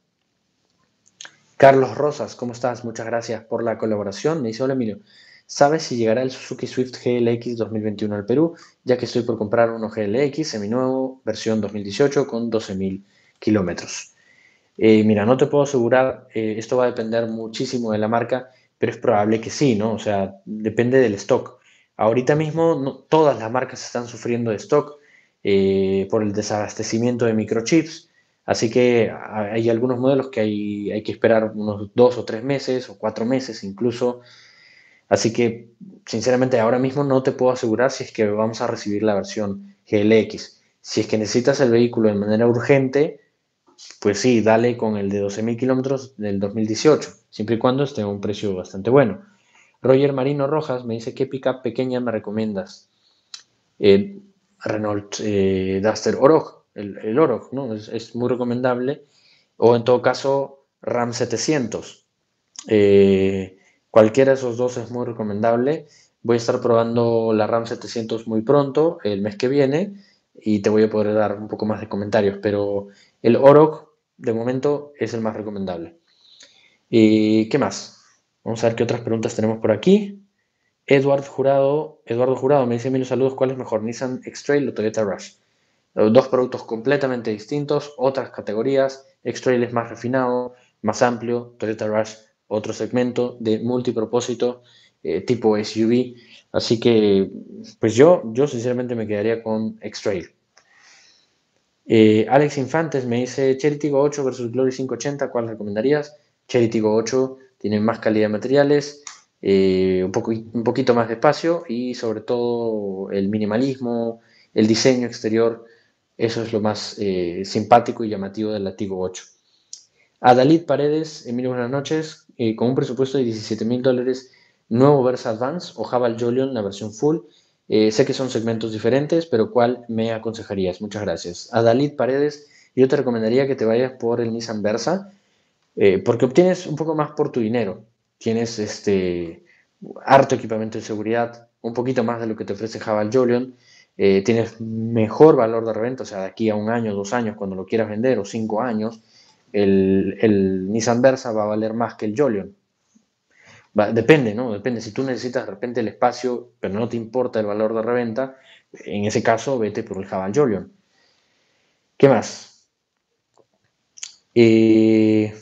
Carlos Rosas, ¿cómo estás? Muchas gracias por la colaboración. Me dice, hola Emilio, ¿sabes si llegará el Suzuki Swift G L X dos mil veintiuno al Perú? Ya que estoy por comprar uno G L X seminuevo, versión dos mil dieciocho con doce mil kilómetros. Eh, mira, no te puedo asegurar, eh, esto va a depender muchísimo de la marca, pero es probable que sí, ¿no? O sea, depende del stock. Ahorita mismo no, todas las marcas están sufriendo de stock eh, por el desabastecimiento de microchips, así que hay algunos modelos que hay, hay que esperar unos dos o tres meses o cuatro meses incluso. Así que, sinceramente, ahora mismo no te puedo asegurar si es que vamos a recibir la versión G L X. Si es que necesitas el vehículo de manera urgente, pues sí, dale con el de doce mil kilómetros del dos mil dieciocho, siempre y cuando esté a un precio bastante bueno. Roger Marino Rojas me dice, ¿qué pickup pequeña me recomiendas? Eh, Renault eh, Duster Oroch, el, el Oroch, ¿no? Es, es, muy recomendable. O en todo caso, Ram setecientos. Eh, cualquiera de esos dos es muy recomendable. Voy a estar probando la Ram setecientos muy pronto, el mes que viene, y te voy a poder dar un poco más de comentarios, pero el Oroch de momento es el más recomendable. ¿Y qué más? Vamos a ver qué otras preguntas tenemos por aquí. Edward Jurado, Eduardo Jurado me dice, mil saludos, ¿cuál es mejor, Nissan X-Trail o Toyota Rush? Dos productos completamente distintos, otras categorías. X-Trail es más refinado, más amplio. Toyota Rush, otro segmento de multipropósito, eh, tipo S U V. Así que, pues yo, yo sinceramente me quedaría con X-Trail. Eh, Alex Infantes me dice, Chery Tiggo ocho versus Glory quinientos ochenta, ¿cuál recomendarías? Chery Tiggo ocho tiene más calidad de materiales, eh, un, poco, un poquito más de espacio y sobre todo el minimalismo, el diseño exterior, eso es lo más eh, simpático y llamativo del Tiggo ocho. Adalid Paredes, Emilio, buenas noches, eh, con un presupuesto de diecisiete mil dólares, nuevo Versa Advance o Haval Jolion, la versión full. Eh, sé que son segmentos diferentes, pero ¿cuál me aconsejarías? Muchas gracias. Adalid Paredes, yo te recomendaría que te vayas por el Nissan Versa, eh, porque obtienes un poco más por tu dinero. Tienes este harto equipamiento de seguridad, un poquito más de lo que te ofrece Haval Jolion. Eh, tienes mejor valor de reventa, o sea, de aquí a un año, dos años, cuando lo quieras vender, o cinco años, el, el Nissan Versa va a valer más que el Jolion. Va, depende, ¿no? Depende. Si tú necesitas de repente el espacio, pero no te importa el valor de reventa, en ese caso vete por el Haval Jolion. ¿Qué más? Eh,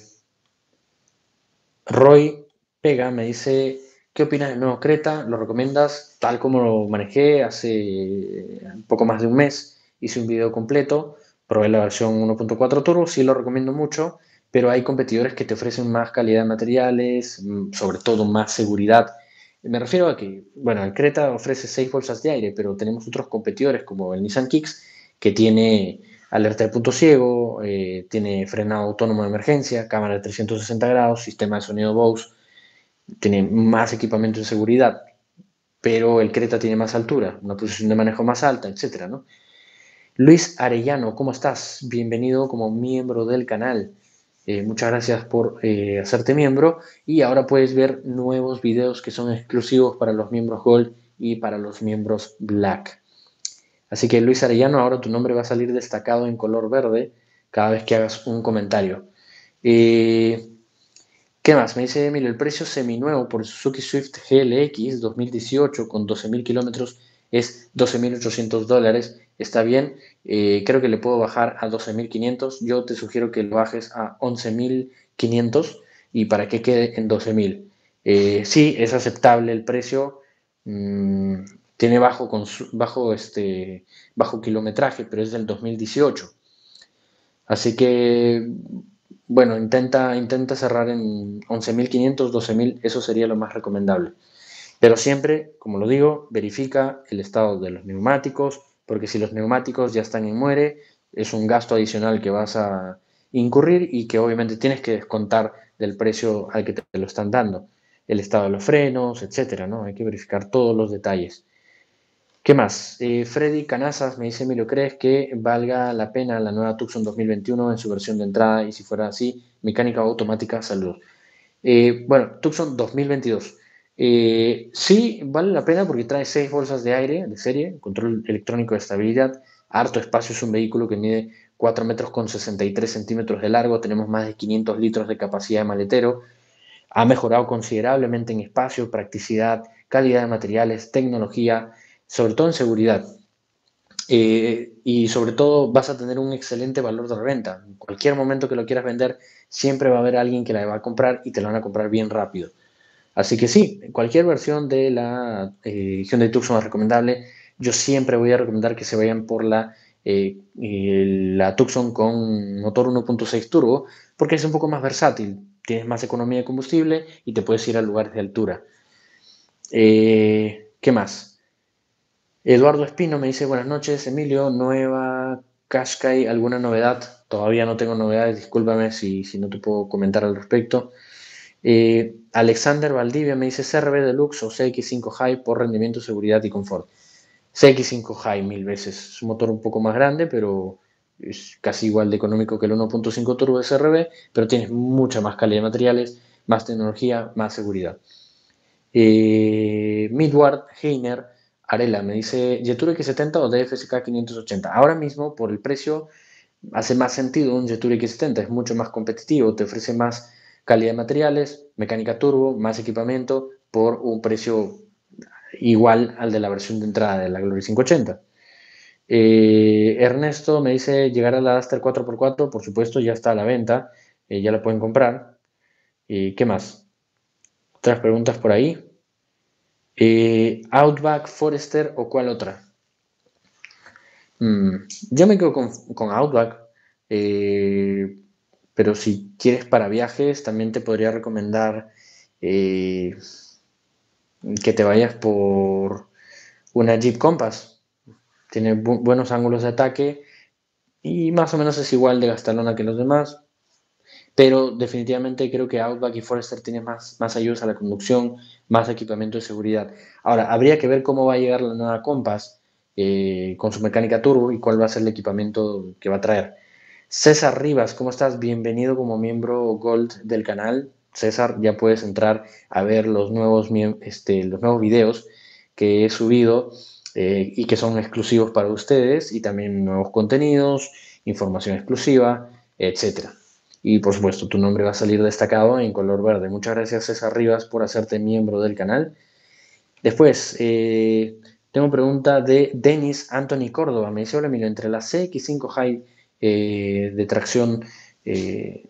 Roy Pega me dice, ¿qué opinas del nuevo Creta? ¿Lo recomiendas? Tal como lo manejé hace un poco más de un mes, hice un video completo, probé la versión uno punto cuatro Turbo, sí lo recomiendo mucho, pero hay competidores que te ofrecen más calidad de materiales, mm, sobre todo más seguridad. Me refiero a que, bueno, el Creta ofrece seis bolsas de aire, pero tenemos otros competidores como el Nissan Kicks, que tiene alerta de punto ciego, eh, tiene frenado autónomo de emergencia, cámara de trescientos sesenta grados, sistema de sonido Bose, tiene más equipamiento de seguridad, pero el Creta tiene más altura, una posición de manejo más alta, etcétera, ¿no? Luis Arellano, ¿cómo estás? Bienvenido como miembro del canal. Eh, muchas gracias por eh, hacerte miembro y ahora puedes ver nuevos videos que son exclusivos para los miembros Gold y para los miembros Black. Así que Luis Arellano, ahora tu nombre va a salir destacado en color verde cada vez que hagas un comentario. Eh, ¿Qué más? Me dice Emilio, el precio seminuevo por Suzuki Swift G L X dos mil dieciocho con doce mil kilómetros es doce mil ochocientos dólares. Está bien, eh, creo que le puedo bajar a doce mil quinientos. Yo te sugiero que lo bajes a once mil quinientos y para que quede en doce mil. Eh, sí, es aceptable el precio. mmm, Tiene bajo, bajo, este, bajo kilometraje, pero es del dos mil dieciocho. Así que, bueno, intenta, intenta cerrar en once mil quinientos, doce mil, eso sería lo más recomendable. Pero siempre, como lo digo, verifica el estado de los neumáticos, porque si los neumáticos ya están en muere, es un gasto adicional que vas a incurrir y que obviamente tienes que descontar del precio al que te lo están dando. El estado de los frenos, etcétera, ¿no? Hay que verificar todos los detalles. ¿Qué más? Eh, Freddy Canazas me dice, Emilio, ¿crees que valga la pena la nueva Tucson dos mil veintiuno en su versión de entrada? Y si fuera así, mecánica automática, saludos. Eh, bueno, Tucson dos mil veintidós. Eh, sí, vale la pena porque trae seis bolsas de aire de serie, control electrónico de estabilidad, harto espacio, es un vehículo que mide cuatro metros con sesenta y tres centímetros de largo, tenemos más de quinientos litros de capacidad de maletero, ha mejorado considerablemente en espacio, practicidad, calidad de materiales, tecnología, sobre todo en seguridad. Eh, y sobre todo vas a tener un excelente valor de reventa. En cualquier momento que lo quieras vender, siempre va a haber alguien que la va a comprar y te la van a comprar bien rápido. Así que sí, cualquier versión de la eh, Hyundai Tucson es recomendable. Yo siempre voy a recomendar que se vayan por la, eh, eh, la Tucson con motor uno punto seis turbo, porque es un poco más versátil. Tienes más economía de combustible y te puedes ir a lugares de altura. Eh, ¿Qué más? Eduardo Espino me dice, buenas noches, Emilio, nueva Qashqai, ¿alguna novedad? Todavía no tengo novedades, discúlpame si, si no te puedo comentar al respecto. Eh, Alexander Valdivia me dice C R V Deluxe o C X cinco High por rendimiento, seguridad y confort. C X cinco High mil veces. Es un motor un poco más grande, pero es casi igual de económico que el uno punto cinco turbo de C R V, pero tienes mucha más calidad de materiales, más tecnología, más seguridad. Eh, Midward Heiner Arela me dice Jetour X setenta o D F S K quinientos ochenta. Ahora mismo, por el precio, hace más sentido un Jetour X setenta, es mucho más competitivo, te ofrece más calidad de materiales, mecánica turbo, más equipamiento por un precio igual al de la versión de entrada de la Glory quinientos ochenta. Eh, Ernesto me dice llegar a la Duster cuatro por cuatro, por supuesto, ya está a la venta, eh, ya la pueden comprar. Eh, ¿Qué más? ¿Otras preguntas por ahí? Eh, Outback, Forester o cuál otra? Mm, yo me quedo con, con Outback, eh, pero si quieres para viajes, también te podría recomendar eh, que te vayas por una Jeep Compass. Tiene bu buenos ángulos de ataque y más o menos es igual de gastalona que los demás, pero definitivamente creo que Outback y Forester tienen más, más ayudas a la conducción, más equipamiento de seguridad. Ahora, habría que ver cómo va a llegar la nueva Compass eh, con su mecánica turbo y cuál va a ser el equipamiento que va a traer. César Rivas, ¿cómo estás? Bienvenido como miembro Gold del canal. César, ya puedes entrar a ver los nuevos, este, los nuevos videos que he subido eh, y que son exclusivos para ustedes y también nuevos contenidos, información exclusiva, etcétera. Y por supuesto, tu nombre va a salir destacado en color verde. Muchas gracias, César Rivas, por hacerte miembro del canal. Después, eh, tengo pregunta de Denis Anthony Córdoba. Me dice, hola, Emilio, entre la C X cinco High eh, de tracción eh,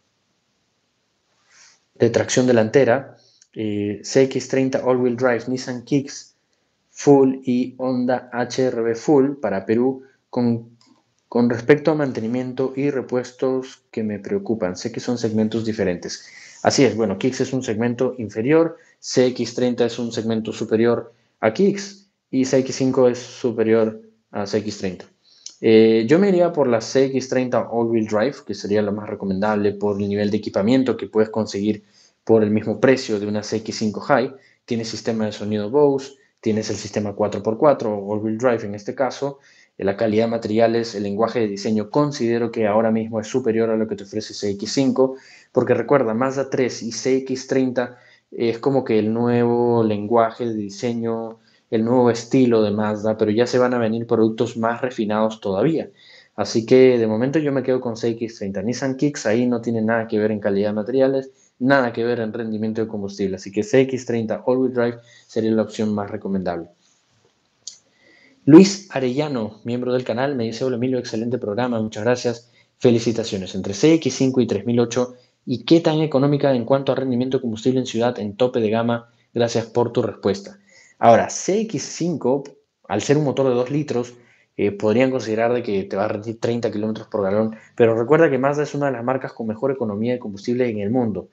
de tracción delantera, eh, C X treinta All-Wheel Drive, Nissan Kicks Full y Honda H R V Full para Perú con, con respecto a mantenimiento y repuestos que me preocupan. Sé que son segmentos diferentes. Así es, bueno, Kicks es un segmento inferior, C X treinta es un segmento superior a Kicks y C X cinco es superior a C X treinta. Eh, yo me iría por la C X treinta All-Wheel Drive, que sería la más recomendable por el nivel de equipamiento que puedes conseguir por el mismo precio de una C X cinco High. Tiene sistema de sonido Bose, tienes el sistema cuatro por cuatro o All-Wheel Drive en este caso. La calidad de materiales, el lenguaje de diseño, considero que ahora mismo es superior a lo que te ofrece C X cinco, porque recuerda, Mazda tres y C X treinta es como que el nuevo lenguaje de diseño, el nuevo estilo de Mazda, pero ya se van a venir productos más refinados todavía. Así que de momento yo me quedo con C X treinta. Nissan Kicks ahí no tiene nada que ver en calidad de materiales, nada que ver en rendimiento de combustible. Así que C X treinta All-Wheel Drive sería la opción más recomendable. Luis Arellano, miembro del canal, me dice: hola Emilio, excelente programa, muchas gracias, felicitaciones. Entre C X cinco y tres mil ocho, ¿y qué tan económica en cuanto a rendimiento de combustible en ciudad en tope de gama? Gracias por tu respuesta. Ahora, C X cinco, al ser un motor de dos litros, eh, podrían considerar de que te va a rendir treinta kilómetros por galón, pero recuerda que Mazda es una de las marcas con mejor economía de combustible en el mundo,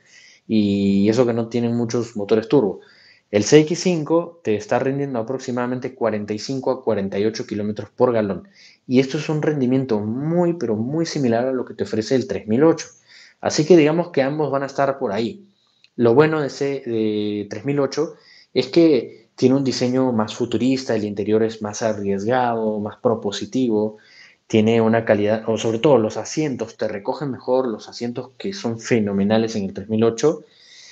y eso que no tienen muchos motores turbo. El C X cinco te está rindiendo aproximadamente cuarenta y cinco a cuarenta y ocho kilómetros por galón, y esto es un rendimiento muy, pero muy similar a lo que te ofrece el tres mil ocho. Así que digamos que ambos van a estar por ahí. Lo bueno de, ese, de tres mil ocho es que tiene un diseño más futurista, el interior es más arriesgado, más propositivo, tiene una calidad, o sobre todo los asientos, te recogen mejor los asientos que son fenomenales en el tres mil ocho.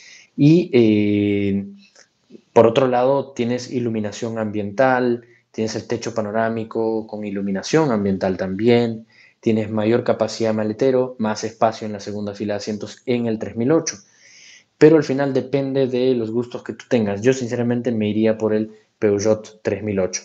Y eh, por otro lado, tienes iluminación ambiental, tienes el techo panorámico con iluminación ambiental también, tienes mayor capacidad maletero, más espacio en la segunda fila de asientos en el tres mil ocho. Pero al final depende de los gustos que tú tengas. Yo sinceramente me iría por el Peugeot tres mil ocho.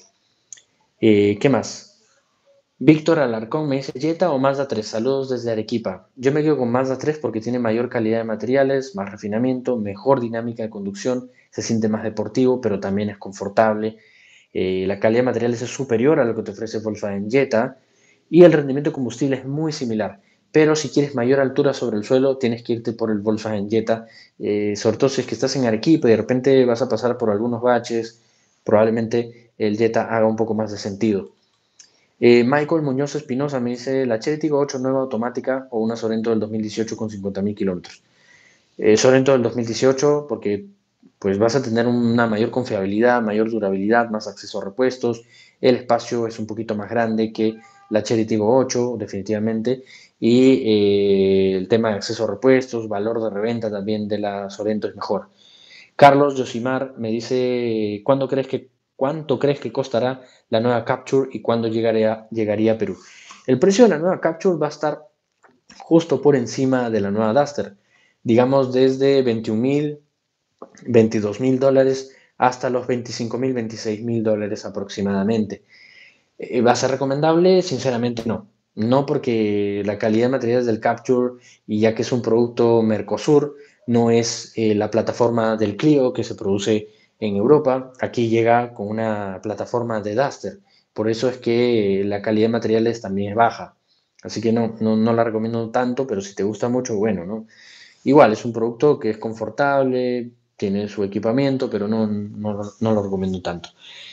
Eh, ¿Qué más? Víctor Alarcón me dice: Jetta o Mazda tres, saludos desde Arequipa. Yo me quedo con Mazda tres porque tiene mayor calidad de materiales, más refinamiento, mejor dinámica de conducción, se siente más deportivo, pero también es confortable. Eh, la calidad de materiales es superior a lo que te ofrece Volkswagen Jetta y el rendimiento de combustible es muy similar. Pero si quieres mayor altura sobre el suelo, tienes que irte por el Volkswagen Jetta, eh, sobre todo si es que estás en Arequipa y de repente vas a pasar por algunos baches, probablemente el Jetta haga un poco más de sentido. Eh, Michael Muñoz Espinosa me dice: la Cherry Tiggo ocho nueva automática o una Sorento del dos mil dieciocho con cincuenta mil kilómetros. Eh, Sorento del dos mil dieciocho porque pues vas a tener una mayor confiabilidad, mayor durabilidad, más acceso a repuestos, el espacio es un poquito más grande que la Cherry Tiggo ocho definitivamente, y eh, el tema de acceso a repuestos, valor de reventa también de la Sorento es mejor. Carlos Yosimar me dice: ¿cuándo crees que, ¿cuánto crees que costará la nueva Capture y cuándo llegaría, llegaría a Perú? El precio de la nueva Capture va a estar justo por encima de la nueva Duster, digamos desde veintiún mil, veintidós mil dólares hasta los veinticinco mil, veintiséis mil dólares aproximadamente. Eh, ¿Va a ser recomendable? Sinceramente no. No, porque la calidad de materiales del Capture, y ya que es un producto Mercosur, no es eh, la plataforma del Clio que se produce en Europa. Aquí llega con una plataforma de Duster. Por eso es que la calidad de materiales también es baja. Así que no, no, no la recomiendo tanto, pero si te gusta mucho, bueno, ¿no? Igual, es un producto que es confortable, tiene su equipamiento, pero no, no, no lo recomiendo tanto.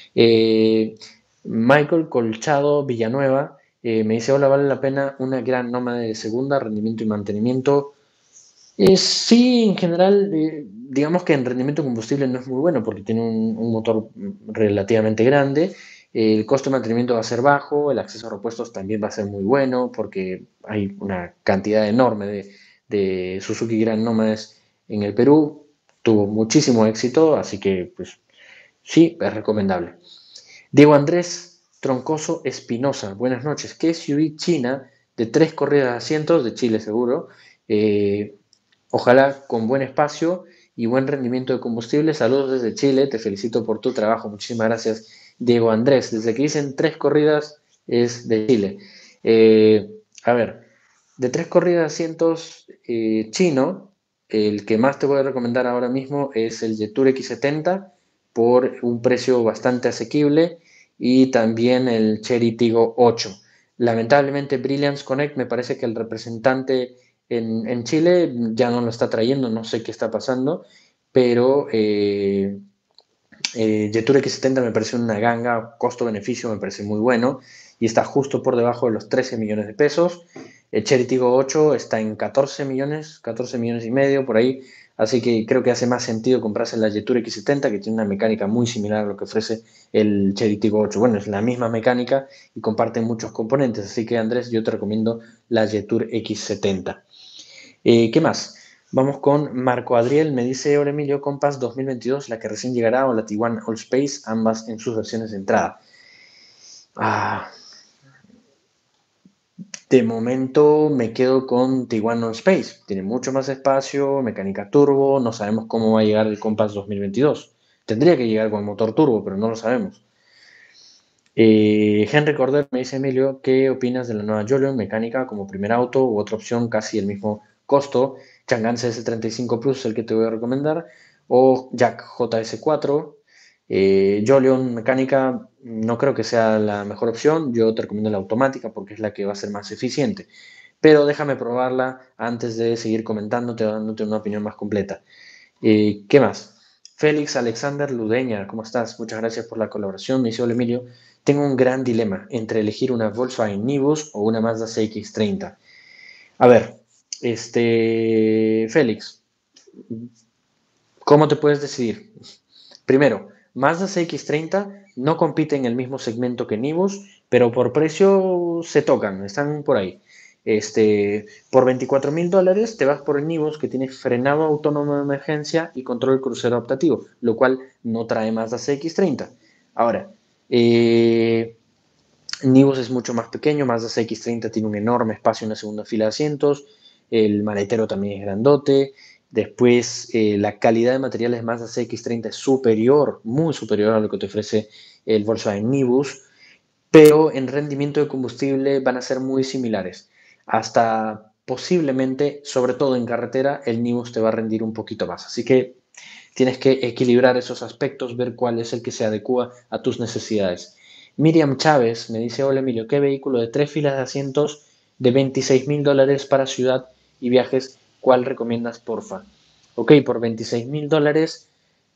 Eh, Michael Colchado Villanueva eh, me dice: hola, ¿vale la pena una gran nómada de segunda, rendimiento y mantenimiento? Eh, sí, en general, eh, digamos que en rendimiento de combustible no es muy bueno porque tiene un, un motor relativamente grande. Eh, el costo de mantenimiento va a ser bajo, el acceso a repuestos también va a ser muy bueno porque hay una cantidad enorme de, de Suzuki Grand Nómades en el Perú. Tuvo muchísimo éxito, así que pues sí, es recomendable. Diego Andrés Troncoso Espinosa, buenas noches. ¿Qué S U V china de tres corridas de asientos, de Chile seguro? Eh, ojalá con buen espacio y buen rendimiento de combustible. Saludos desde Chile, te felicito por tu trabajo. Muchísimas gracias, Diego Andrés. Desde que dicen tres corridas es de Chile. Eh, a ver, de tres corridas de asientos eh, chino, el que más te voy a recomendar ahora mismo es el Jetour X setenta por un precio bastante asequible, y también el Chery Tiggo ocho. Lamentablemente Brilliance Connect, me parece que el representante en, en Chile ya no lo está trayendo, no sé qué está pasando, pero eh, eh, Jetour X setenta me parece una ganga, costo-beneficio me parece muy bueno y está justo por debajo de los trece millones de pesos. El Chery Tiggo ocho está en catorce millones, catorce millones y medio por ahí, así que creo que hace más sentido comprarse la Jetour X setenta, que tiene una mecánica muy similar a lo que ofrece el Chery Tiggo ocho. Bueno, es la misma mecánica y comparte muchos componentes, así que Andrés, yo te recomiendo la Jetour X setenta. Eh, ¿Qué más? Vamos con Marco Adriel, me dice: hola Emilio, Compass dos mil veintidós, la que recién llegará, o la Tiguan Allspace, ambas en sus versiones de entrada. Ah, de momento me quedo con Tiguan Allspace, tiene mucho más espacio, mecánica turbo, no sabemos cómo va a llegar el Compass dos mil veintidós. Tendría que llegar con motor turbo, pero no lo sabemos. Eh, Henry Cordero me dice, Emilio, ¿qué opinas de la nueva Jolion mecánica como primer auto u otra opción casi el mismo costo? Chang'an C S treinta y cinco Plus es el que te voy a recomendar, o Jack J S cuatro. Eh, Jolion mecánica no creo que sea la mejor opción, yo te recomiendo la automática porque es la que va a ser más eficiente, pero déjame probarla antes de seguir comentándote, dándote una opinión más completa. Eh, ¿qué más? Félix Alexander Ludeña, ¿cómo estás? Muchas gracias por la colaboración. Me dice, hola Emilio, tengo un gran dilema entre elegir una Volkswagen Nivus o una Mazda C X treinta. A ver, este, Félix, ¿cómo te puedes decidir? Primero, Mazda C X treinta no compite en el mismo segmento que Nivus, pero por precio se tocan, están por ahí. Este, por veinticuatro mil dólares te vas por el Nivus que tiene frenado autónomo de emergencia y control crucero adaptativo, lo cual no trae Mazda C X treinta. Ahora, eh, Nivus es mucho más pequeño, Mazda C X treinta tiene un enorme espacio en la segunda fila de asientos, el maletero también es grandote, después eh, la calidad de materiales Mazda C X treinta es superior, muy superior a lo que te ofrece el Volkswagen Nivus, pero en rendimiento de combustible van a ser muy similares. Hasta posiblemente, sobre todo en carretera, el Nivus te va a rendir un poquito más. Así que tienes que equilibrar esos aspectos, ver cuál es el que se adecua a tus necesidades. Miriam Chávez me dice, hola Emilio, ¿qué vehículo de tres filas de asientos de veintiséis mil dólares para ciudad y viajes, cuál recomiendas, porfa? Ok, por veintiséis mil dólares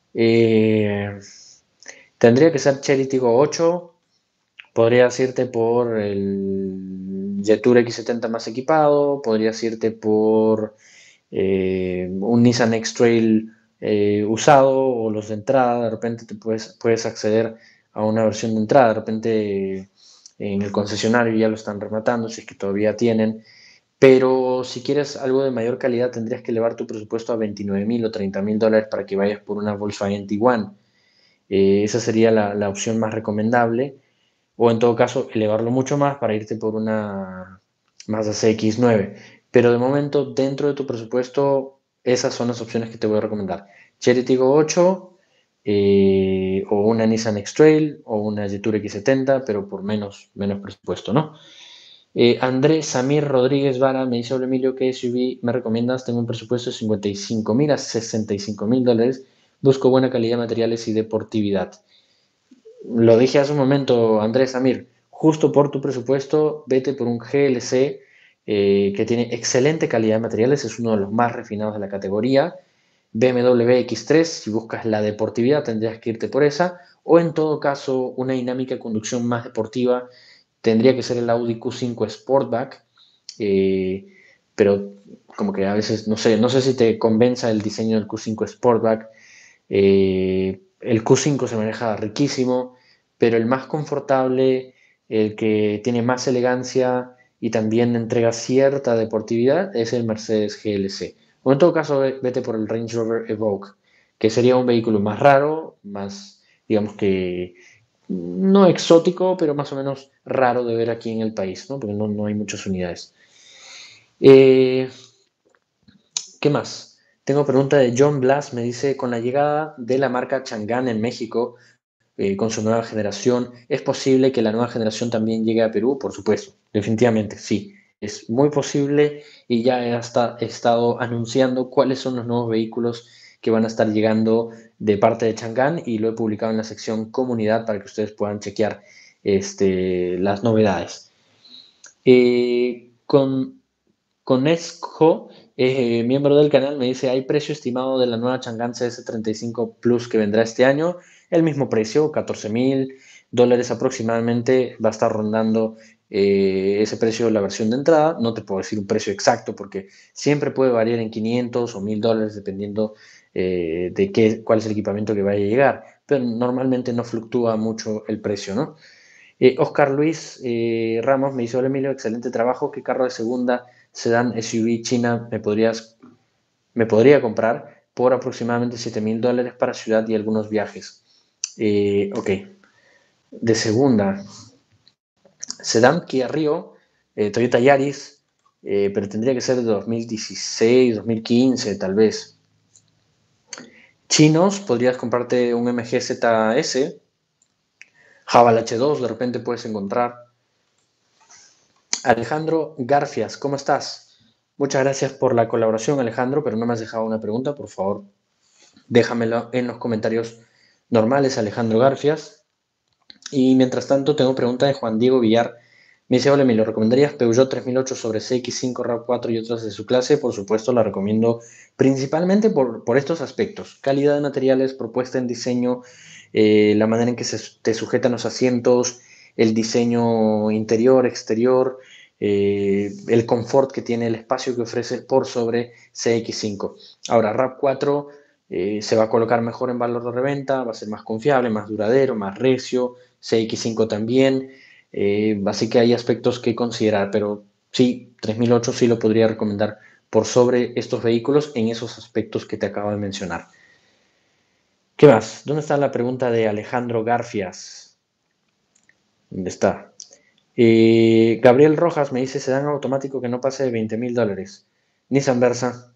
eh, tendría que ser Cherry Tiggo ocho. Podrías irte por el Jetour X setenta más equipado, podrías irte por eh, un Nissan X-Trail eh, usado o los de entrada, de repente te puedes, puedes acceder a una versión de entrada, de repente eh, en el concesionario ya lo están rematando, si es que todavía tienen, pero si quieres algo de mayor calidad tendrías que elevar tu presupuesto a veintinueve mil o treinta mil dólares para que vayas por una Volkswagen Tiguan. Eh, esa sería la, la opción más recomendable, o en todo caso elevarlo mucho más para irte por una Mazda C X nueve. Pero de momento, dentro de tu presupuesto, esas son las opciones que te voy a recomendar. Cherry Tiggo ocho, eh, o una Nissan X-Trail, o una Jetour X setenta, pero por menos, menos presupuesto, ¿no? Eh, Andrés Samir Rodríguez Vara me dice, hola Emilio, ¿qué S U V me recomiendas? Tengo un presupuesto de cincuenta y cinco mil a sesenta y cinco mil dólares. Busco buena calidad de materiales y deportividad. Lo dije hace un momento, Andrés Amir, justo por tu presupuesto, vete por un G L C eh, que tiene excelente calidad de materiales, es uno de los más refinados de la categoría. B M W X tres, si buscas la deportividad tendrías que irte por esa, o en todo caso una dinámica de conducción más deportiva tendría que ser el Audi Q cinco Sportback, eh, pero como que a veces, no sé, no sé si te convenza el diseño del Q cinco Sportback. Eh, el Q cinco se maneja riquísimo, pero el más confortable, el que tiene más elegancia y también entrega cierta deportividad es el Mercedes G L C. O en todo caso, vete por el Range Rover Evoque, que sería un vehículo más raro, más, digamos que, no exótico, pero más o menos raro de ver aquí en el país, ¿no? Porque no, no hay muchas unidades. Eh, ¿Qué más? Tengo pregunta de John Blas, me dice, con la llegada de la marca Chang'an en México, eh, con su nueva generación, ¿es posible que la nueva generación también llegue a Perú? Por supuesto, definitivamente, sí. Es muy posible y ya he, hasta, he estado anunciando cuáles son los nuevos vehículos que van a estar llegando de parte de Chang'an y lo he publicado en la sección comunidad para que ustedes puedan chequear este, las novedades. Eh, con con Esco, eh, miembro del canal, me dice, ¿hay precio estimado de la nueva Chang'an C S treinta y cinco Plus que vendrá este año? El mismo precio, catorce mil dólares aproximadamente, va a estar rondando eh, ese precio la versión de entrada. No te puedo decir un precio exacto porque siempre puede variar en quinientos o mil dólares dependiendo eh, de qué, cuál es el equipamiento que vaya a llegar, pero normalmente no fluctúa mucho el precio, ¿no? Eh, Oscar Luis eh, Ramos me dice, hola Emilio, excelente trabajo. ¿Qué carro de segunda sedán S U V China me, podrías, me podría comprar por aproximadamente siete mil dólares para ciudad y algunos viajes? Eh, ok, de segunda, sedán Kia Rio, eh, Toyota Yaris, eh, pero tendría que ser de dos mil dieciséis, dos mil quince tal vez. Chinos, podrías comprarte un M G Z S, Jabal H dos de repente puedes encontrar. Alejandro Garfias, ¿cómo estás? Muchas gracias por la colaboración, Alejandro, pero no me has dejado una pregunta, por favor, déjamelo en los comentarios normales, Alejandro Garfias. Y mientras tanto, tengo pregunta de Juan Diego Villar. Me dice, hola, ¿me lo recomendarías Peugeot tres mil ocho sobre C X cinco, RAV cuatro y otras de su clase? Por supuesto, la recomiendo principalmente por, por estos aspectos. Calidad de materiales, propuesta en diseño, eh, la manera en que se te sujetan los asientos, el diseño interior, exterior, eh, el confort que tiene, el espacio que ofrece por sobre C X cinco. Ahora, RAV cuatro eh, se va a colocar mejor en valor de reventa, va a ser más confiable, más duradero, más recio, C X cinco también, eh, así que hay aspectos que considerar, pero sí, tres mil ocho sí lo podría recomendar por sobre estos vehículos en esos aspectos que te acabo de mencionar. ¿Qué más? ¿Dónde está la pregunta de Alejandro Garfias? ¿Dónde está? Eh, Gabriel Rojas me dice, sedán automático que no pase de veinte mil dólares. Nissan Versa,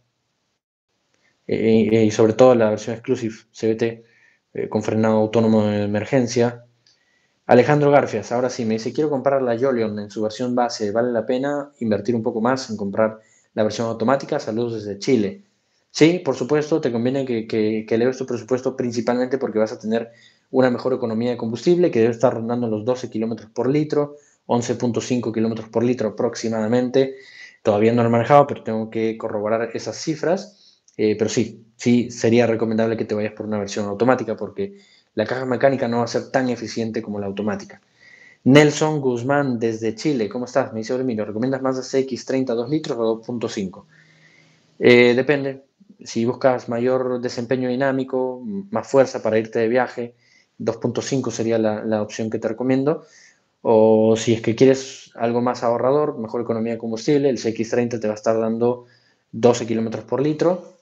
eh, eh, y sobre todo la versión Exclusive C V T, eh, con frenado autónomo de emergencia. Alejandro Garfias, ahora sí, me dice, quiero comprar la Jolion en su versión base, ¿vale la pena invertir un poco más en comprar la versión automática? Saludos desde Chile. Sí, por supuesto, te conviene que, que, que eleves tu presupuesto principalmente porque vas a tener una mejor economía de combustible que debe estar rondando los doce kilómetros por litro, once punto cinco kilómetros por litro aproximadamente. Todavía no lo he manejado, pero tengo que corroborar esas cifras. Eh, pero sí, sí sería recomendable que te vayas por una versión automática porque la caja mecánica no va a ser tan eficiente como la automática. Nelson Guzmán desde Chile, ¿cómo estás? Me dice, Emilio, ¿recomiendas más de C X treinta dos litros o dos punto cinco? Eh, depende. Si buscas mayor desempeño dinámico, más fuerza para irte de viaje, dos punto cinco sería la, la opción que te recomiendo. O si es que quieres algo más ahorrador, mejor economía de combustible, el C X treinta te va a estar dando doce kilómetros por litro,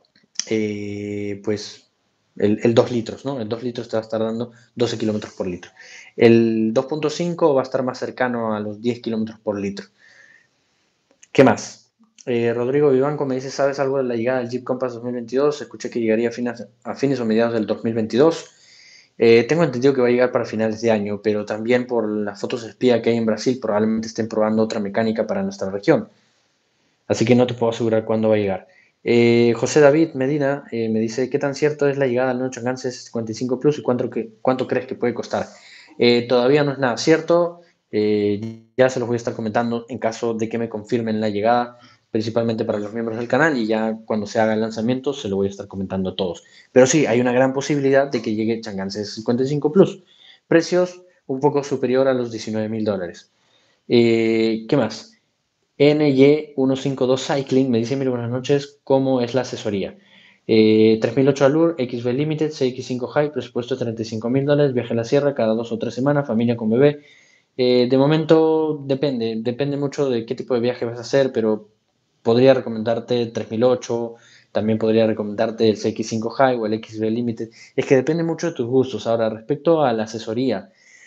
eh, pues el, el dos litros, ¿no? El dos litros te va a estar dando doce kilómetros por litro. El dos punto cinco va a estar más cercano a los diez kilómetros por litro. ¿Qué más? Eh, Rodrigo Vivanco me dice, ¿sabes algo de la llegada del Jeep Compass dos mil veintidós? Escuché que llegaría a fines, a fines o mediados del dos mil veintidós. Eh, tengo entendido que va a llegar para finales de año, pero también por las fotos espía que hay en Brasil, probablemente estén probando otra mecánica para nuestra región. Así que no te puedo asegurar cuándo va a llegar. Eh, José David Medina eh, me dice, ¿qué tan cierto es la llegada del nuevo Chang'an C cincuenta y cinco Plus y cuánto, que, cuánto crees que puede costar? Eh, todavía no es nada cierto. Eh, ya se los voy a estar comentando en caso de que me confirmen la llegada, principalmente para los miembros del canal, y ya cuando se haga el lanzamiento se lo voy a estar comentando a todos. Pero sí, hay una gran posibilidad de que llegue Chang'an C cincuenta y cinco Plus. Precios un poco superior a los diecinueve mil dólares. Eh, ¿Qué más? N Y ciento cincuenta y dos Cycling me dice, mira, buenas noches, ¿cómo es la asesoría? Eh, tres mil ocho Allure, X B Limited, C X cinco High, presupuesto de treinta y cinco mil dólares, viaje a la sierra cada dos o tres semanas, familia con bebé. Eh, de momento depende, depende mucho de qué tipo de viaje vas a hacer, pero podría recomendarte tres mil ocho, también podría recomendarte el C X cinco High o el X B Limited. Es que depende mucho de tus gustos. Ahora, respecto a la asesoría,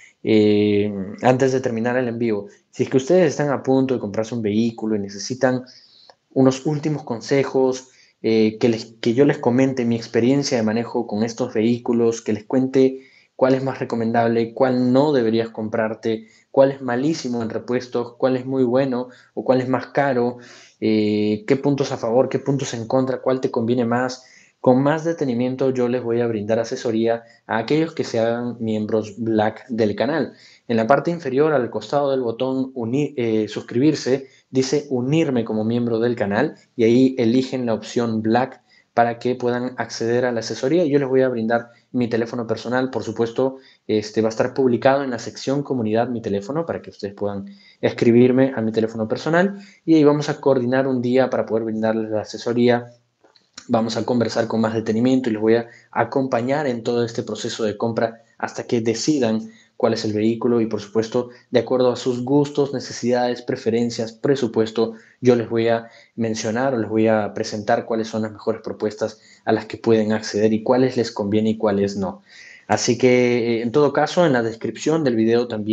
eh, antes de terminar el envío, si es que ustedes están a punto de comprarse un vehículo y necesitan unos últimos consejos, eh, que, les, que yo les comente mi experiencia de manejo con estos vehículos, que les cuente cuál es más recomendable, cuál no deberías comprarte, cuál es malísimo en repuestos, cuál es muy bueno o cuál es más caro, eh, qué puntos a favor, qué puntos en contra, cuál te conviene más. Con más detenimiento yo les voy a brindar asesoría a aquellos que se hagan miembros Black del canal. En la parte inferior, al costado del botón unir, eh, suscribirse, dice unirme como miembro del canal y ahí eligen la opción Black para que puedan acceder a la asesoría. Yo les voy a brindar mi teléfono personal, por supuesto, este va a estar publicado en la sección comunidad mi teléfono para que ustedes puedan escribirme a mi teléfono personal y ahí vamos a coordinar un día para poder brindarles la asesoría. Vamos a conversar con más detenimiento y les voy a acompañar en todo este proceso de compra hasta que decidan cuál es el vehículo y por supuesto de acuerdo a sus gustos, necesidades, preferencias, presupuesto, yo les voy a mencionar o les voy a presentar cuáles son las mejores propuestas a las que pueden acceder y cuáles les conviene y cuáles no. Así que en todo caso en la descripción del video también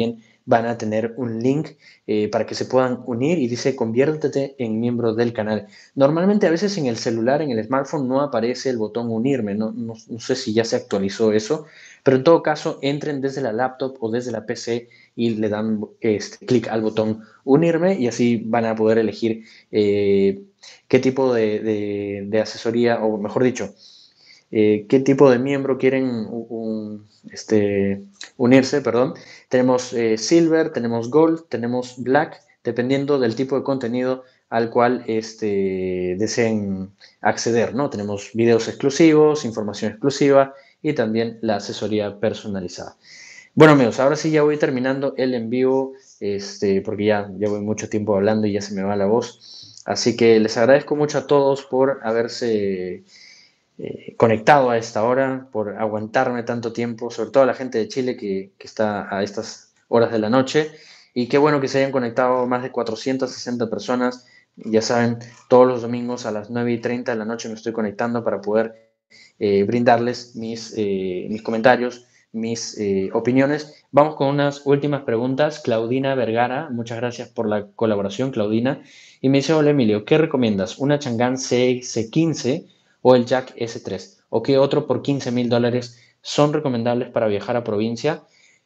van a tener un link eh, para que se puedan unir y dice conviértete en miembro del canal. Normalmente a veces en el celular, en el smartphone, no aparece el botón unirme, no, no, no sé si ya se actualizó eso, pero en todo caso entren desde la laptop o desde la P C y le dan este, clic al botón unirme y así van a poder elegir eh, qué tipo de, de, de asesoría, o mejor dicho, eh, qué tipo de miembro quieren un, este, unirse, perdón. Tenemos eh, Silver, tenemos Gold, tenemos Black, dependiendo del tipo de contenido al cual este, deseen acceder, ¿no? Tenemos videos exclusivos, información exclusiva y también la asesoría personalizada. Bueno, amigos, ahora sí ya voy terminando el en vivo, este, porque ya, ya voy mucho tiempo hablando y ya se me va la voz. Así que les agradezco mucho a todos por haberse eh, conectado a esta hora, por aguantarme tanto tiempo, sobre todo a la gente de Chile que, que está a estas horas de la noche. Y qué bueno que se hayan conectado más de cuatrocientas sesenta personas. Ya saben, todos los domingos a las nueve y treinta de la noche me estoy conectando para poder eh, brindarles mis, eh, mis comentarios, mis eh, opiniones. Vamos con unas últimas preguntas. Claudina Vergara, muchas gracias por la colaboración, Claudina. Y me dice, hola Emilio, ¿qué recomiendas? ¿Una Chang'an C X quince o el Jack S tres? ¿O qué otro por quince mil dólares son recomendables para viajar a provincia?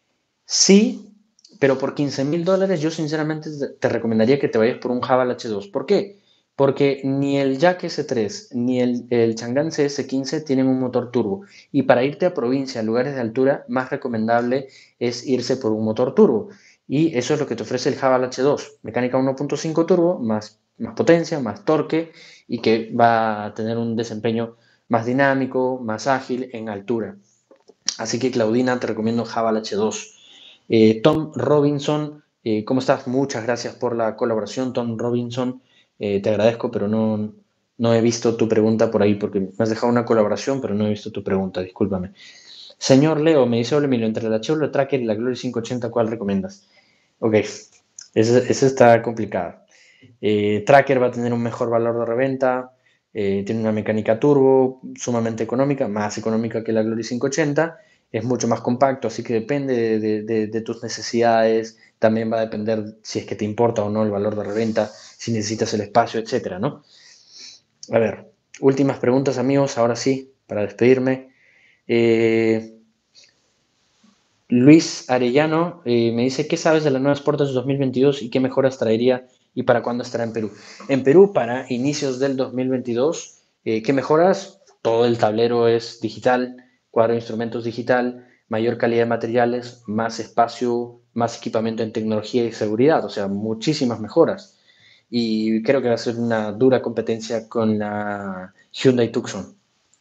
Sí, pero por quince mil dólares yo sinceramente te recomendaría que te vayas por un Haval H dos. ¿Por qué? Porque ni el Jack S tres ni el, el Chang'an C S quince tienen un motor turbo. Y para irte a provincia, a lugares de altura, más recomendable es irse por un motor turbo. Y eso es lo que te ofrece el Haval H dos. Mecánica uno punto cinco turbo, más, más potencia, más torque y que va a tener un desempeño más dinámico, más ágil en altura. Así que Claudina, te recomiendo Haval H dos. Eh, Tom Robinson, eh, ¿cómo estás? Muchas gracias por la colaboración, Tom Robinson. Eh, te agradezco, pero no, no he visto tu pregunta por ahí porque me has dejado una colaboración, pero no he visto tu pregunta, discúlpame. Señor Leo, me dice, hola Emilio, entre la Chevrolet Tracker y la Glory quinientos ochenta, ¿cuál recomiendas? Ok, esa, esa está complicada. Eh, Tracker va a tener un mejor valor de reventa, eh, tiene una mecánica turbo sumamente económica, más económica que la Glory quinientos ochenta, es mucho más compacto, así que depende de, de, de, de tus necesidades, también va a depender si es que te importa o no el valor de reventa, si necesitas el espacio, etcétera, ¿no? A ver, últimas preguntas, amigos, ahora sí, para despedirme. Eh, Luis Arellano eh, me dice, ¿qué sabes de la nueva Sportage dos mil veintidós y qué mejoras traería y para cuándo estará en Perú? En Perú, para inicios del dos mil veintidós, eh, ¿qué mejoras? Todo el tablero es digital, cuadro de instrumentos digital, mayor calidad de materiales, más espacio, más equipamiento en tecnología y seguridad, o sea, muchísimas mejoras. Y creo que va a ser una dura competencia con la Hyundai Tucson.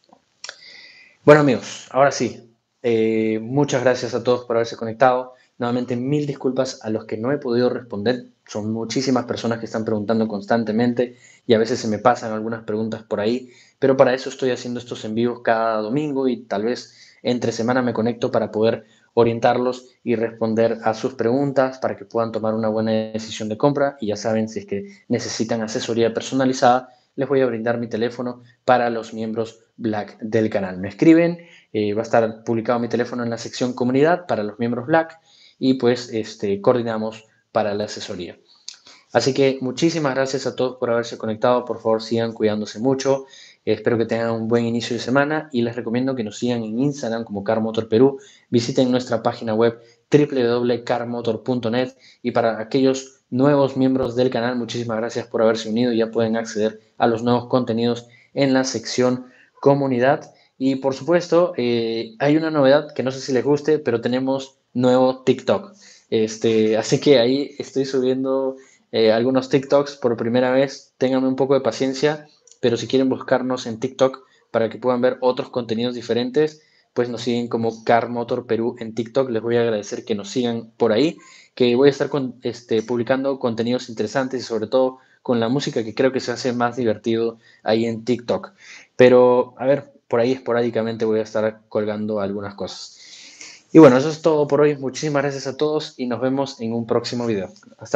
Bueno amigos, ahora sí, eh, muchas gracias a todos por haberse conectado. Nuevamente mil disculpas a los que no he podido responder. Son muchísimas personas que están preguntando constantemente y a veces se me pasan algunas preguntas por ahí, pero para eso estoy haciendo estos envíos cada domingo y tal vez entre semana me conecto para poder orientarlos y responder a sus preguntas para que puedan tomar una buena decisión de compra. Y ya saben, si es que necesitan asesoría personalizada, les voy a brindar mi teléfono para los miembros Black del canal. Me escriben, eh, va a estar publicado mi teléfono en la sección comunidad para los miembros Black y pues este, coordinamos para la asesoría. Así que muchísimas gracias a todos por haberse conectado. Por favor, sigan cuidándose mucho. Espero que tengan un buen inicio de semana y les recomiendo que nos sigan en Instagram como Car Motor Perú. Visiten nuestra página web w w w punto car motor punto net y para aquellos nuevos miembros del canal, muchísimas gracias por haberse unido. Ya pueden acceder a los nuevos contenidos en la sección comunidad. Y por supuesto, eh, hay una novedad que no sé si les guste, pero tenemos nuevo TikTok. Este, así que ahí estoy subiendo eh, algunos TikToks por primera vez. Ténganme un poco de paciencia, pero si quieren buscarnos en TikTok para que puedan ver otros contenidos diferentes, pues nos siguen como Car Motor Perú en TikTok. Les voy a agradecer que nos sigan por ahí, que voy a estar con, este, publicando contenidos interesantes y sobre todo con la música que creo que se hace más divertido ahí en TikTok. Pero, a ver, por ahí esporádicamente voy a estar colgando algunas cosas. Y bueno, eso es todo por hoy. Muchísimas gracias a todos y nos vemos en un próximo video. Hasta